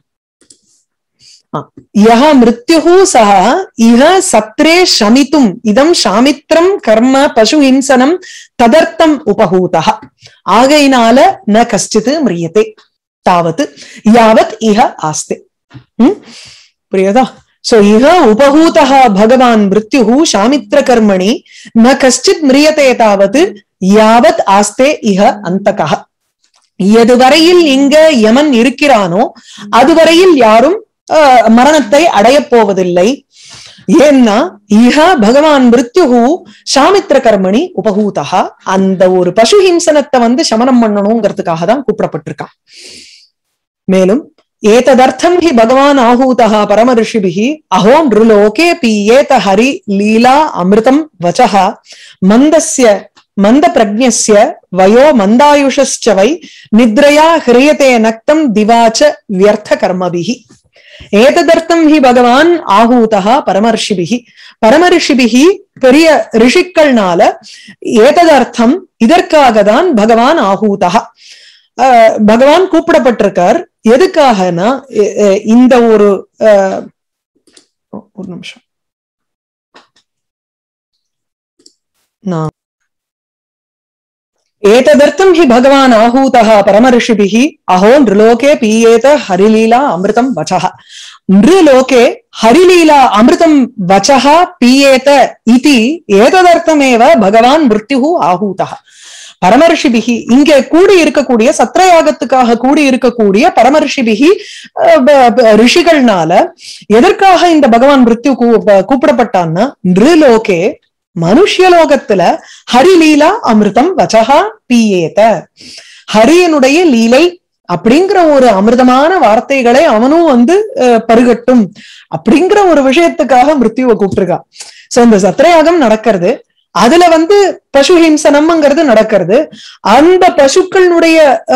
யஹ மிருத்யு சஹ இஹ சத்ரே ஷமித்தும் இதம் ஷாமித்ரம் கர்ம பசு ஹிம்சனம் ததர்த்தம் உபஹூதா ஆகையினால ந கஷ்டித் மிரியதே தாவத் யாவத் இஹ ஆஸ்தே. உம் புரியுதா? சோ இஹ உபஹூதா பகவான் மிருத்யு ஷாமித்ர கர்மணி ந கஷ்டித் மிரியதே தாவத் யாவத் ஆஸ்தே இஹ அந்தகா, எதுவரையில் இங்க யமன் இருக்கிறானோ அதுவரையில் யாரும் மரணத்தை அடையப் போவதில்லை. ஏன்னா இஹ பகவான் மிருத்யு ஷாமித்ர கர்மணி உபஹூதா, அந்த ஒரு பசு ஹிம்சனத்தை வந்து சமனம் பண்ணணுங்கிறதுக்காக தான் கூப்பிடப்பட்டிருக்கான். மேலும் ஏததர்த்தம் ஹி பகவான் ஆஹூதா பரம ரிஷிபிஹி அஹோ நிருலோகே பீயேத ஹரி லீலா அமிர்தம் வசஹ மந்தஸ்ய மந்த பிரஜ்ஞஸ்ய வயோ மந்தாயுஷஸ்ச வை நித்ரயா ஹிரியதே நக்தம் திவாச்ச வியர்த்த கர்மபிஹி. ஏததர்த்தம் ஹி பகவான் ஆஹூதா பரமர்ஷிபிஹி, பரமரிஷிபிஹி பெரிய ரிஷிக்கள்னால ஏததர்த்தம் இதற்காக தான் பகவான் ஆஹூதா பகவான் கூப்பிடப்பட்டிருக்கார். எதுக்காகனா இந்த ஒரு ஒரு நிமிஷம் நான் ஏததர்த்தம் ஹி பகவான் ஆஹூதா பரமரிஷிபிஹி அஹோ நிருலோகே பீயேத ஹரிலீலா அமிர்தம் வசஹ. நிருலோகே ஹரிலீலா அமிர்தம் வசஹ பீயேத இதி ஏததர்த்தமேவ பகவான் மிருத்யு ஆஹூதா பரமரிஷிபிகி. இங்கே கூடி இருக்கக்கூடிய சத்ரயாகத்துக்காக கூடி இருக்கக்கூடிய பரமரிஷிபிகி ரிஷிகள்னால எதற்காக இந்த பகவான் மிருத்யு கூப்பிடப்பட்டான்னா நிருலோகே மனுஷலோகத்துல ஹரிலீலா அமிர்தம் வசஹா பீயேத, ஹரியனுடைய லீலை அப்படிங்கிற ஒரு அமிர்தமான வார்த்தைகளை அவனும் வந்து பருகட்டும் அப்படிங்கிற ஒரு விஷயத்துக்காக மிருத்யுவை கூப்பிட்டுருக்கா. சோ இந்த சத்ரயாகம் நடக்கிறது, அதுல வந்து பசு ஹிம்சனம்ங்கிறது நடக்கிறது. அந்த பசுக்களுடைய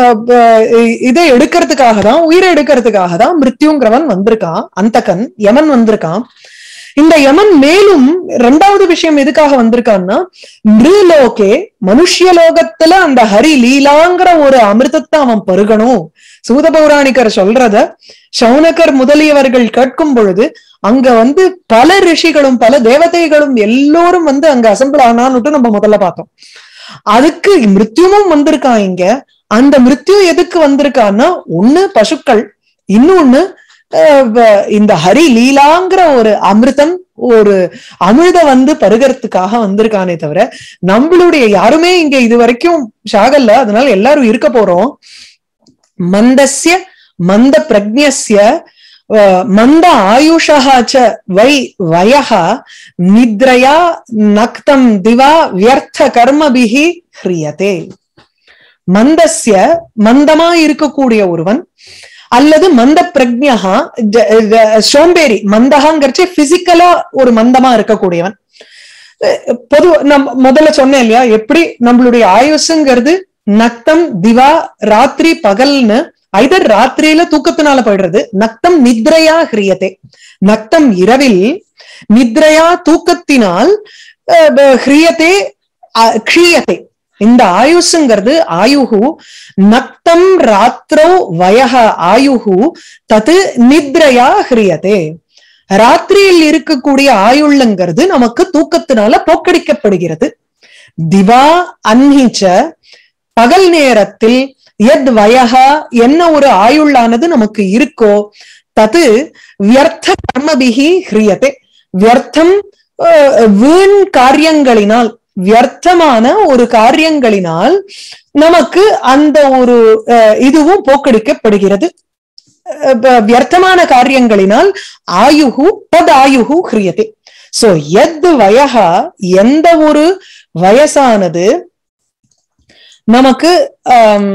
இதை எடுக்கிறதுக்காக தான், உயிரை எடுக்கிறதுக்காக தான் மிருத்யுங்கிறவன் வந்திருக்கான், அந்தகன் யமன் வந்திருக்கான். இந்த யமன் மேலும் இரண்டாவது விஷயம் எதுக்காக வந்திருக்கான்னா நிருலோகே மனுஷலோகத்துல அந்த ஹரி லீலாங்கிற ஒரு அமிர்தத்தை அவன் பருகணும். சூத பௌராணிகர் சொல்றத சௌனகர் முதலியவர்கள் கேட்கும் பொழுது அங்க வந்து பல ரிஷிகளும் பல தேவதைகளும் எல்லோரும் வந்து அங்க அசம்பிள் ஆனான்னு நம்ம முதல்ல பார்த்தோம். அதுக்கு மிருத்யுவும் வந்திருக்கான் இங்க. அந்த மிருத்யு எதுக்கு வந்திருக்கான்னா ஒண்ணு பசுக்கள், இன்னொன்னு இந்த ஹரி லீலாங்கிற ஒரு அமிர்தம் ஒரு அமிர்த வந்து பருகிறதுக்காக வந்திருக்கானே தவிர நம்மளுடைய யாருமே இங்க இது வரைக்கும் சாகல்ல, அதனால எல்லாரும் இருக்க போறோம். மந்தஸ்ய மந்த பிரஜ்ஞஸ்ய மந்த ஆயுஷாச்ச வை வயஹ நித்ரயா நக்தம் திவா வியர்த்த கர்மபிஹி ஹ்ரியதே. மந்தஸ்ய மந்தமா இருக்கக்கூடிய ஒருவன் அல்லது மந்த பிரஜ்ஞா சோம்பேறி, மந்தகாங்கிறச்சு பிசிக்கலா ஒரு மந்தமா இருக்கக்கூடியவன். பொது நம் முதல்ல சொன்னேன் இல்லையா, எப்படி நம்மளுடைய ஆயுசுங்கிறது நக்தம் திவா ராத்திரி பகல்னு ஐதர் ராத்திரியில தூக்கத்தினால போயிடுறது, நக்தம் நித்ரையா ஹ்ரியதே, நக்தம் இரவில் நித்ரையா தூக்கத்தினால் ஹ்ரியதே க்ஷீயதே. இந்த ஆயுசுங்கிறது ஆயுகு நக்தம் ராத்திரோ வயஹ ஆயுகு தத்து நித்ரையா ஹ்ரியதே. ராத்திரியில் இருக்கக்கூடிய ஆயுள்ங்கிறது நமக்கு தூக்கத்தினால போக்கடிக்கப்படுகிறது. திவா அன்னிச்ச பகல் நேரத்தில் எத் வயகா என்ன ஒரு ஆயுள்ளானது நமக்கு இருக்கோ தது வியர்த்த கர்மபிகி ஹிரியதே வியர்த்தம் வீண் காரியங்களினால் வியர்த்தமான ஒரு காரியங்களினால் நமக்கு அந்த ஒரு இதுவும் போக்கடிக்கப்படுகிறது. வியர்த்தமான காரியங்களினால் ஆயுகு தத் ஆயுகு ஹிரியதே. சோ எத் வயகா எந்த ஒரு வயசானது நமக்கு ஆஹ்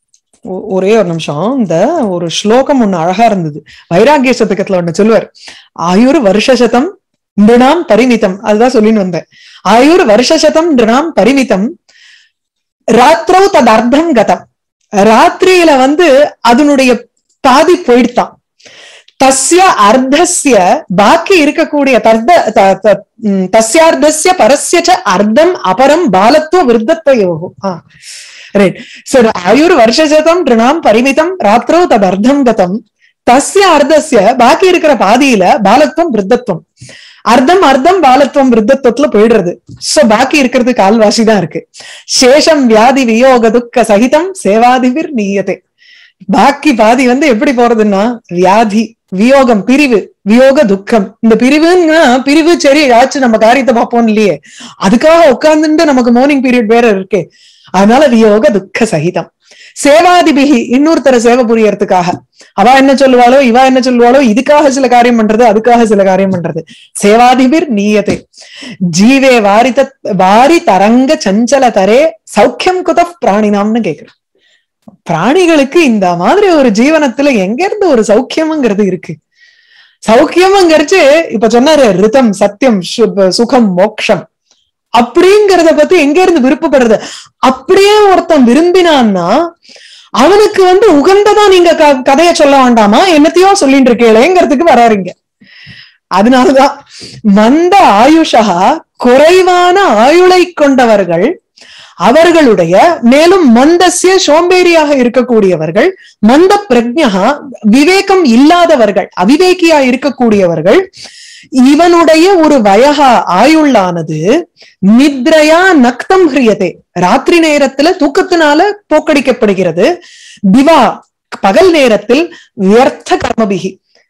ஒரே ஒரு நிமிஷம், இந்த ஒரு ஸ்லோகம் ஒண்ணு அழகா இருந்தது வைராகிய சதகத்துல ஒண்ணு சொல்லுவார், ஆயுர் வருஷசதம் நிருணாம் பரிமிதம். அதுதான் சொல்லின்னு வந்தேன். ஆயுர் வருஷசதம் நிருணாம் பரிமிதம் ராத்திரோ தத் அர்த்தம் கதம். ராத்திரியில வந்து அதனுடைய பாதி போயிடுத்தான். தஸ்ய அர்த்தஸ்ய பாக்கி இருக்கக்கூடிய தர்த்த தஸ்யார்த்தஸ்ய பரஸ்ய அர்த்தம் அபரம் பாலத்துவ விருத்தத்வயோஹோ. ஆஹ் ரைட். சோ ஆயுர் வருஷசதம் நிருணாம் பரிமிதம் ராத்திரோ தத் அர்த்தம் கதம் தஸ்ய அர்த்தஸ்ய பாக்கி இருக்கிற பாதியில பாலத்துவம் விருத்தத்துவம். அர்த்தம் அர்த்தம் பாலத்துவம் விருத்தத்துவத்துல போயிடுறது. சோ பாக்கி இருக்கிறது கால்வாசி தான் இருக்கு. சேஷம் வியாதி வியோக துக்க சகிதம் சேவாதிபிர் நீயதே. பாக்கி பாதி வந்து எப்படி போறதுன்னா வியாதி வியோகம் பிரிவு வியோக துக்கம். இந்த பிரிவுன்னா பிரிவு சரி ஆச்சு நம்ம காரியத்தை பார்ப்போம் இல்லையே, அதுக்காக உட்கார்ந்துட்டு நமக்கு மார்னிங் பீரியட் வேற இருக்கு. அதனால வியோக துக்க சகிதம் சேவாதிபிகி இன்னொருத்தர சேவை புரியறதுக்காக அவ என்ன சொல்லுவாளோ இவ என்ன சொல்லுவாளோ இதுக்காக சில காரியம் பண்றது அதுக்காக சில காரியம் பண்றது. சேவாதிபிர் நீயதே ஜீவே வாரித வாரி தரங்க சஞ்சல தரே சௌக்கியம் குத பிராணினாம்னு கேக்குறேன். பிராணிகளுக்கு இந்த மாதிரி ஒரு ஜீவனத்துல எங்க இருந்து ஒரு சௌக்கியம்ங்கிறது இருக்கு? சௌக்கியம்ங்கிறச்சு இப்ப சொன்னாரு ரிதம் சத்தியம் சுகம் மோக்ஷம் அப்படிங்கிறத பத்தி எங்க இருந்து விருப்பப்படுறது? அப்படியே ஒருத்தன் விரும்பினான்னா அவனுக்கு வந்து உகந்ததான் நீங்க கதைய சொல்ல வேண்டாமா, என்னத்தையோ சொல்லிட்டு இருக்கேங்கிறதுக்கு வராருங்க. அதனாலதான் மந்த ஆயுஷா குறைவான ஆயுளை கொண்டவர்கள் அவர்களுடைய மேலும் மந்தசிய சோம்பேறியாக இருக்கக்கூடியவர்கள் மந்த பிரஜ்ஞா விவேகம் இல்லாதவர்கள் அவிவேகியா இருக்கக்கூடியவர்கள் இவனுடைய ஒரு வயகா ஆயுள்ளானது நித்ரையா நக்தம் ஹிரியதே ராத்திரி நேரத்துல தூக்கத்தினால போக்கடிக்கப்படுகிறது. திவா பகல் நேரத்தில் வியர்த்த கர்மபிகி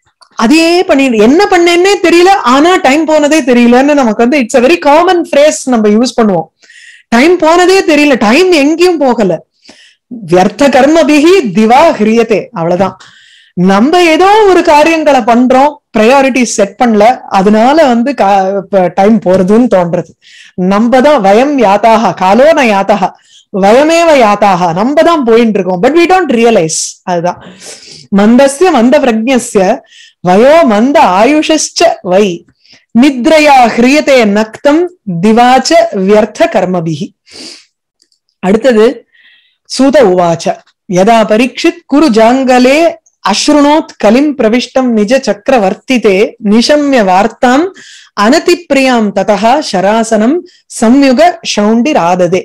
அதே பண்ணி என்ன பண்ணேன்னே தெரியல, ஆனா டைம் போனதே தெரியலன்னு நமக்கு வந்து it's a very common phrase நம்ம யூஸ் பண்ணுவோம். டைம் போனதே தெரியல, டைம் எங்கேயும் போகல. வியர்த்த கர்மபிகி திவா ஹிரியதே. அவ்வளவுதான். நம்ம ஏதோ ஒரு காரியங்களை பண்றோம், ப்ரையாரிட்டி செட் பண்ணல, அதனால வந்து டைம் போறதுன்னு தோன்றது. நம்ம தான் வயம் யாத்தாக காலோன யாத்தாக வயமேவ யாத்தாக நம்ம தான் போயிட்டு இருக்கோம். But we don't realise. அதுதான் மந்தஸ்ய மந்த பிரஜ்ஞஸ்ய வயோ மந்த ஆயுஷ்ச வை நித்ரையா ஹிரியதே நக்தம் திவாச்ச வியர்த்த கர்மபிஹி. அடுத்தது சூத உவாச்ச யதா பரீட்சித் குரு ஜாங்கலே அஸ்ருணோத் கலிம் பிரவிஷ்டம் நிஜ சக்கரவர்த்திதே நிஷம்ய வார்த்தாம் அனதிப்பிரியாம் ததா ஷராசனம் சம்யுக ஷௌண்டி ராததே.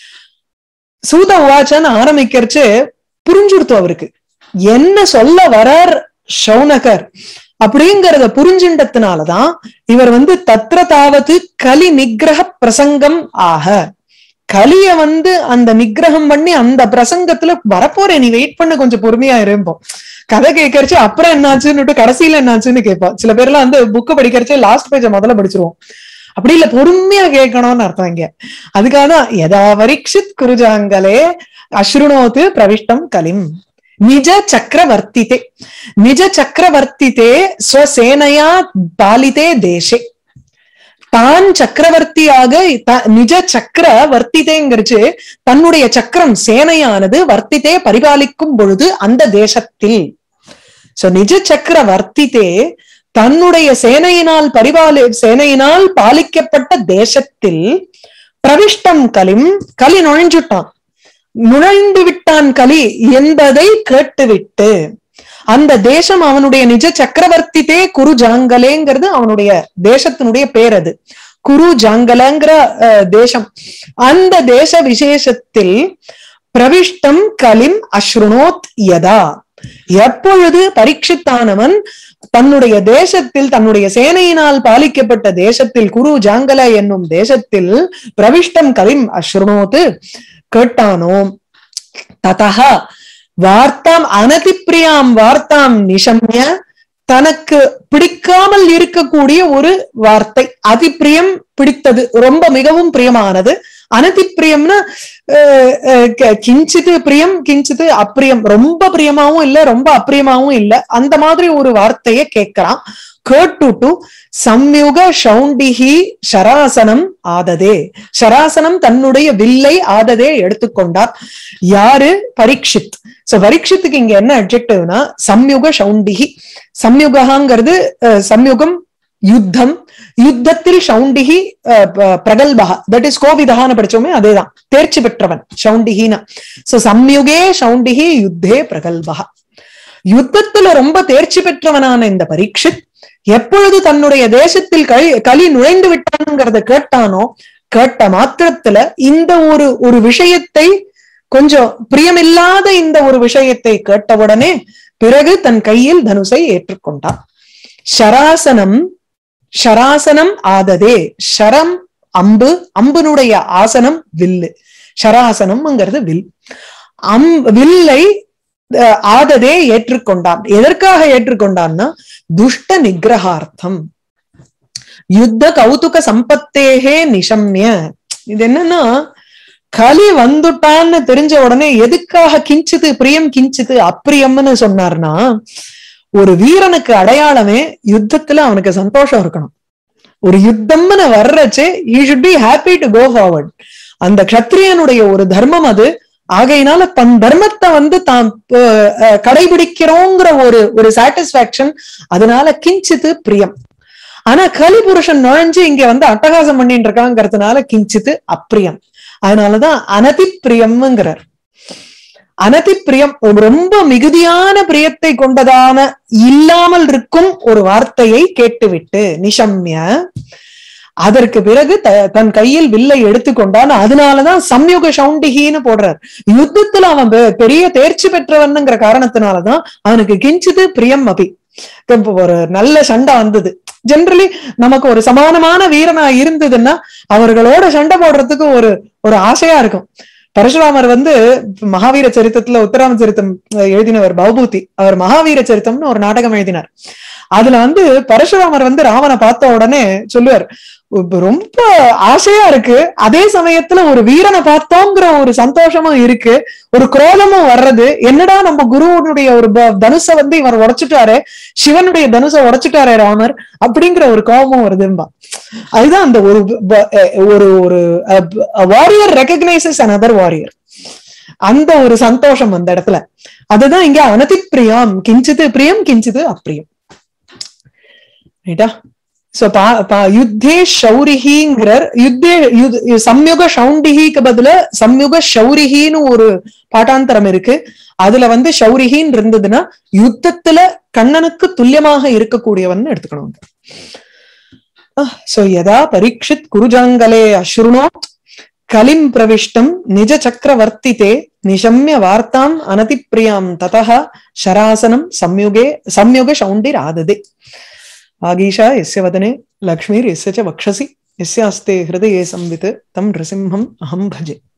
சூத உவாச்சன்னு ஆரம்பிக்கிறச்சு புரிஞ்சுடுத்து அவருக்கு என்ன சொல்ல வரார் ஷௌனகர் அப்படிங்கிறத புரிஞ்சின்றதுனாலதான் இவர் வந்து தத்ர தாவது கலி நிகிரக பிரசங்கம் ஆக கலிய வந்து அந்த நிகிரகம் பண்ணி அந்த பிரசங்கத்துல வரப்போறேன் நீ வெயிட் பண்ண கொஞ்சம் பொறுமையா இருப்போம். கதை கேட்கறச்சு அப்புறம் என்னாச்சுன்னு கடைசியில என்னாச்சுன்னு கேட்பா. சில பேர்லாம் வந்து புக்கு படிக்கிறச்சே லாஸ்ட் பேஜ முதல்ல படிச்சிருவோம். அப்படி இல்ல, பொறுமையா கேட்கணும்னு அர்த்தம் இங்க. அதுக்காக தான் யதா பரீட்சித் குருஜாங்கலே அஸ்ருணோத்து பிரவிஷ்டம் கலிம் நிஜ சக்கரவர்த்திதே நிஜ சக்கரவர்த்திதே ஸ்வசேனையா பாலிதே தேசே. தான் சக்கரவர்த்தியாக நிஜ சக்கர வர்த்திதேங்கிறச்சு தன்னுடைய சக்கரம் சேனையானது வர்த்தித்தே பரிபாலிக்கும் பொழுது அந்த தேசத்தில். சோ நிஜ சக்கர வர்த்தித்தே தன்னுடைய சேனையினால் பரிபாலி சேனையினால் பாலிக்கப்பட்ட தேசத்தில் பிரவிஷ்டம் கலிம் கலி நுழைஞ்சுட்டான் நுழைந்து விட்டான் கலி என்பதை கேட்டுவிட்டு அந்த தேசம் அவனுடைய நிஜ சக்கரவர்த்தித்தே குரு ஜாங்கலேங்கிறது அவனுடைய தேசத்தினுடைய பேர். அது குரு ஜாங்கலங்கிற தேசம். அந்த தேச விசேஷத்தில் பிரவிஷ்டம் கலிம் அஸ்ருணோத் யதா எப்பொழுது பரீட்சித்தானவன் தன்னுடைய தேசத்தில் தன்னுடைய சேனையினால் பாலிக்கப்பட்ட தேசத்தில் குரு ஜாங்கல என்னும் தேசத்தில் பிரவிஷ்டம் கலிம் அஸ்ருணோத்து கேட்டானோ ததஹ வார்த்தாம் அனதிப்பிரியாம் வார்த்தாம் நிஷம்ய தனக்கு பிடிக்காமல் இருக்கக்கூடிய ஒரு வார்த்தை அதிப்பிரியம் பிடித்தது ரொம்ப மிகவும் பிரியமானது அனதிப்பிரியம்னா கிஞ்சித்து பிரியம் கிஞ்சித்து அப்பிரியம் ரொம்ப பிரியமாவும் இல்ல ரொம்ப அப்பிரியமாவும் இல்ல அந்த மாதிரி ஒரு வார்த்தையை கேட்கிறான் கேட்டுட்டு சம்யுக ஷௌண்டிஹி ஷராசனம் ஆததே ஷராசனம் தன்னுடைய வில்லை ஆததே எடுத்துக்கொண்டார் யாரு பரீட்சித் சோ பரீட்சித்துக்கு இங்க என்ன அட்ஜெக்டிவ்னா சம்யுக ஷௌண்டிஹி சம்யுகாங்கிறது சம்யுகம் யுத்தம் யுத்தத்தில் ஷௌண்டிஹி பிரகல்பா தட் இஸ் கோவிதஹான்னு படிச்சோமே அதேதான் தேர்ச்சி பெற்றவன் ஷௌண்டிஹினா சோ சம்யுகே ஷௌண்டிஹி யுத்தே பிரகல்பா யுத்தத்துல ரொம்ப தேர்ச்சி பெற்றவனான இந்த பரீட்சித் எப்பொழுது தன்னுடைய தேசத்தில் களி களி நுழைந்து விட்டானுங்கிறத கேட்டானோ கேட்ட மாத்திரத்துல இந்த ஒரு ஒரு விஷயத்தை கொஞ்சம் பிரியமில்லாத இந்த ஒரு விஷயத்தை கேட்டவுடனே பிறகு தன் கையில் தனுசை ஏற்றுக்கொண்டான் ஷராசனம் ஷராசனம் ஆததே ஷரம் அம்பு அம்புனுடைய ஆசனம் வில்லு ஷராசனம்ங்கிறது வில் அம் வில்லை ஆததே ஏற்றுக்கொண்டான் எதற்காக ஏற்றுக்கொண்டான்னா துஷ்ட நிகிரகார்த்தம் யுத்த கௌதுக சம்பத்தேகே நிஷம்ய இது என்னன்னா கலி வந்துட்டான்னு தெரிஞ்ச உடனே எதுக்காக கிஞ்சித்து பிரியம் கிஞ்சித்து அப்பிரியம்னு சொன்னார்னா ஒரு வீரனுக்கு அடையாளமே யுத்தத்துல அவனுக்கு சந்தோஷம் இருக்கணும் ஒரு யுத்தம்னு வர்றச்சே you should be happy to go forward அந்த க்ஷத்ரியனுடைய ஒரு தர்மம் அது ஆகையினால தன் தர்மத்தை வந்து தான் கடைபிடிக்கிறோங்கிற ஒரு ஒரு சாட்டிஸ்பாக்சன் அதனால கிஞ்சித்து பிரியம் ஆனா கலிபுருஷன் நுழைஞ்சு இங்க வந்து அட்டகாசம் பண்ணிட்டு இருக்காங்கிறதுனால கிஞ்சித்து அப்பிரியம் அதனாலதான் அனதி பிரியம்ங்கிறார் அனதி பிரியம் ரொம்ப மிகுதியான பிரியத்தை கொண்டதான இல்லாமல் இருக்கும் ஒரு வார்த்தையை கேட்டுவிட்டு நிஷம்ய அதற்கு பிறகு தன் கையில் வில்லை எடுத்துக்கொண்டான் அதனாலதான் சம்யுக ஷௌண்டிகின்னு போடுறார் யுத்தத்துல அவன் பெரிய தேர்ச்சி பெற்றவன்ங்கிற காரணத்தினாலதான் அவனுக்கு கிஞ்சிது பிரியம் அபி ஒரு நல்ல சண்டை வந்தது ஜெனரலி நமக்கு ஒரு சமானமான வீரனா இருந்ததுன்னா அவர்களோட சண்டை போடுறதுக்கு ஒரு ஒரு ஆசையா இருக்கும் பரசுராமர் வந்து மகாவீர சரித்திரத்துல உத்தராம சரித்தம் எழுதினவர் பௌபூதி அவர் மகாவீர சரித்தம்னு ஒரு நாடகம் எழுதினார் அதுல வந்து பரசுராமர் வந்து ராவனை பார்த்த உடனே சொல்லுவார் ரொம்ப ஆசையா இருக்கு அதே சமயத்துல ஒரு வீரனை பார்த்தோங்கிற ஒரு சந்தோஷமும் இருக்கு ஒரு குரோதமும் வர்றது என்னடா நம்ம குருவனுடைய ஒரு தனுசை வந்து இவர் உடைச்சுட்டாரு சிவனுடைய தனுசை உடைச்சுட்டாரே ராமர் அப்படிங்கிற ஒரு கோபமும் வருதும்பா அதுதான் அந்த ஒரு ஒரு ஒரு வாரியர் ரெகக்னைசஸ் another வாரியர் அந்த ஒரு சந்தோஷம் அந்த இடத்துல அதுதான் இங்க அனதி பிரியம் கிஞ்சித்து பிரியம் கிஞ்சித்து அப்பிரியம் ரைட்டா சோ பா யுத்தே ஷௌரிஹிங்கிறார் யுத்தே சம்யுக ஷௌண்டிஹிக்கு பதில சம்யுக ஷௌரிஹின்னு ஒரு பாட்டாந்தரம் இருக்கு அதுல வந்து ஷௌரிஹின் இருந்ததுன்னா யுத்தத்துல கண்ணனுக்கு துல்லியமாக இருக்கக்கூடியவன் எடுத்துக்கணும் சோ யதா பரீட்சித் குருஜாங்கலே அஸ்ருணோத் கலிம் பிரவிஷ்டம் நிஜ சக்கரவர்த்திதே நிஷம்ய வார்த்தாம் அனதிப்பிரியாம் ததஹ ஷராசனம் சம்யுகே சம்யுக ஷௌண்டிர் ஆததே ஆகீஷா எஸ்ய வதனே லக்ஷ்மீர் எஸ்ய ச வக்ஷசி எஸ்யாஸ்தே ஹிருதயே சம்வித் தம் நிருசிம்ஹம் அஹம் பஜே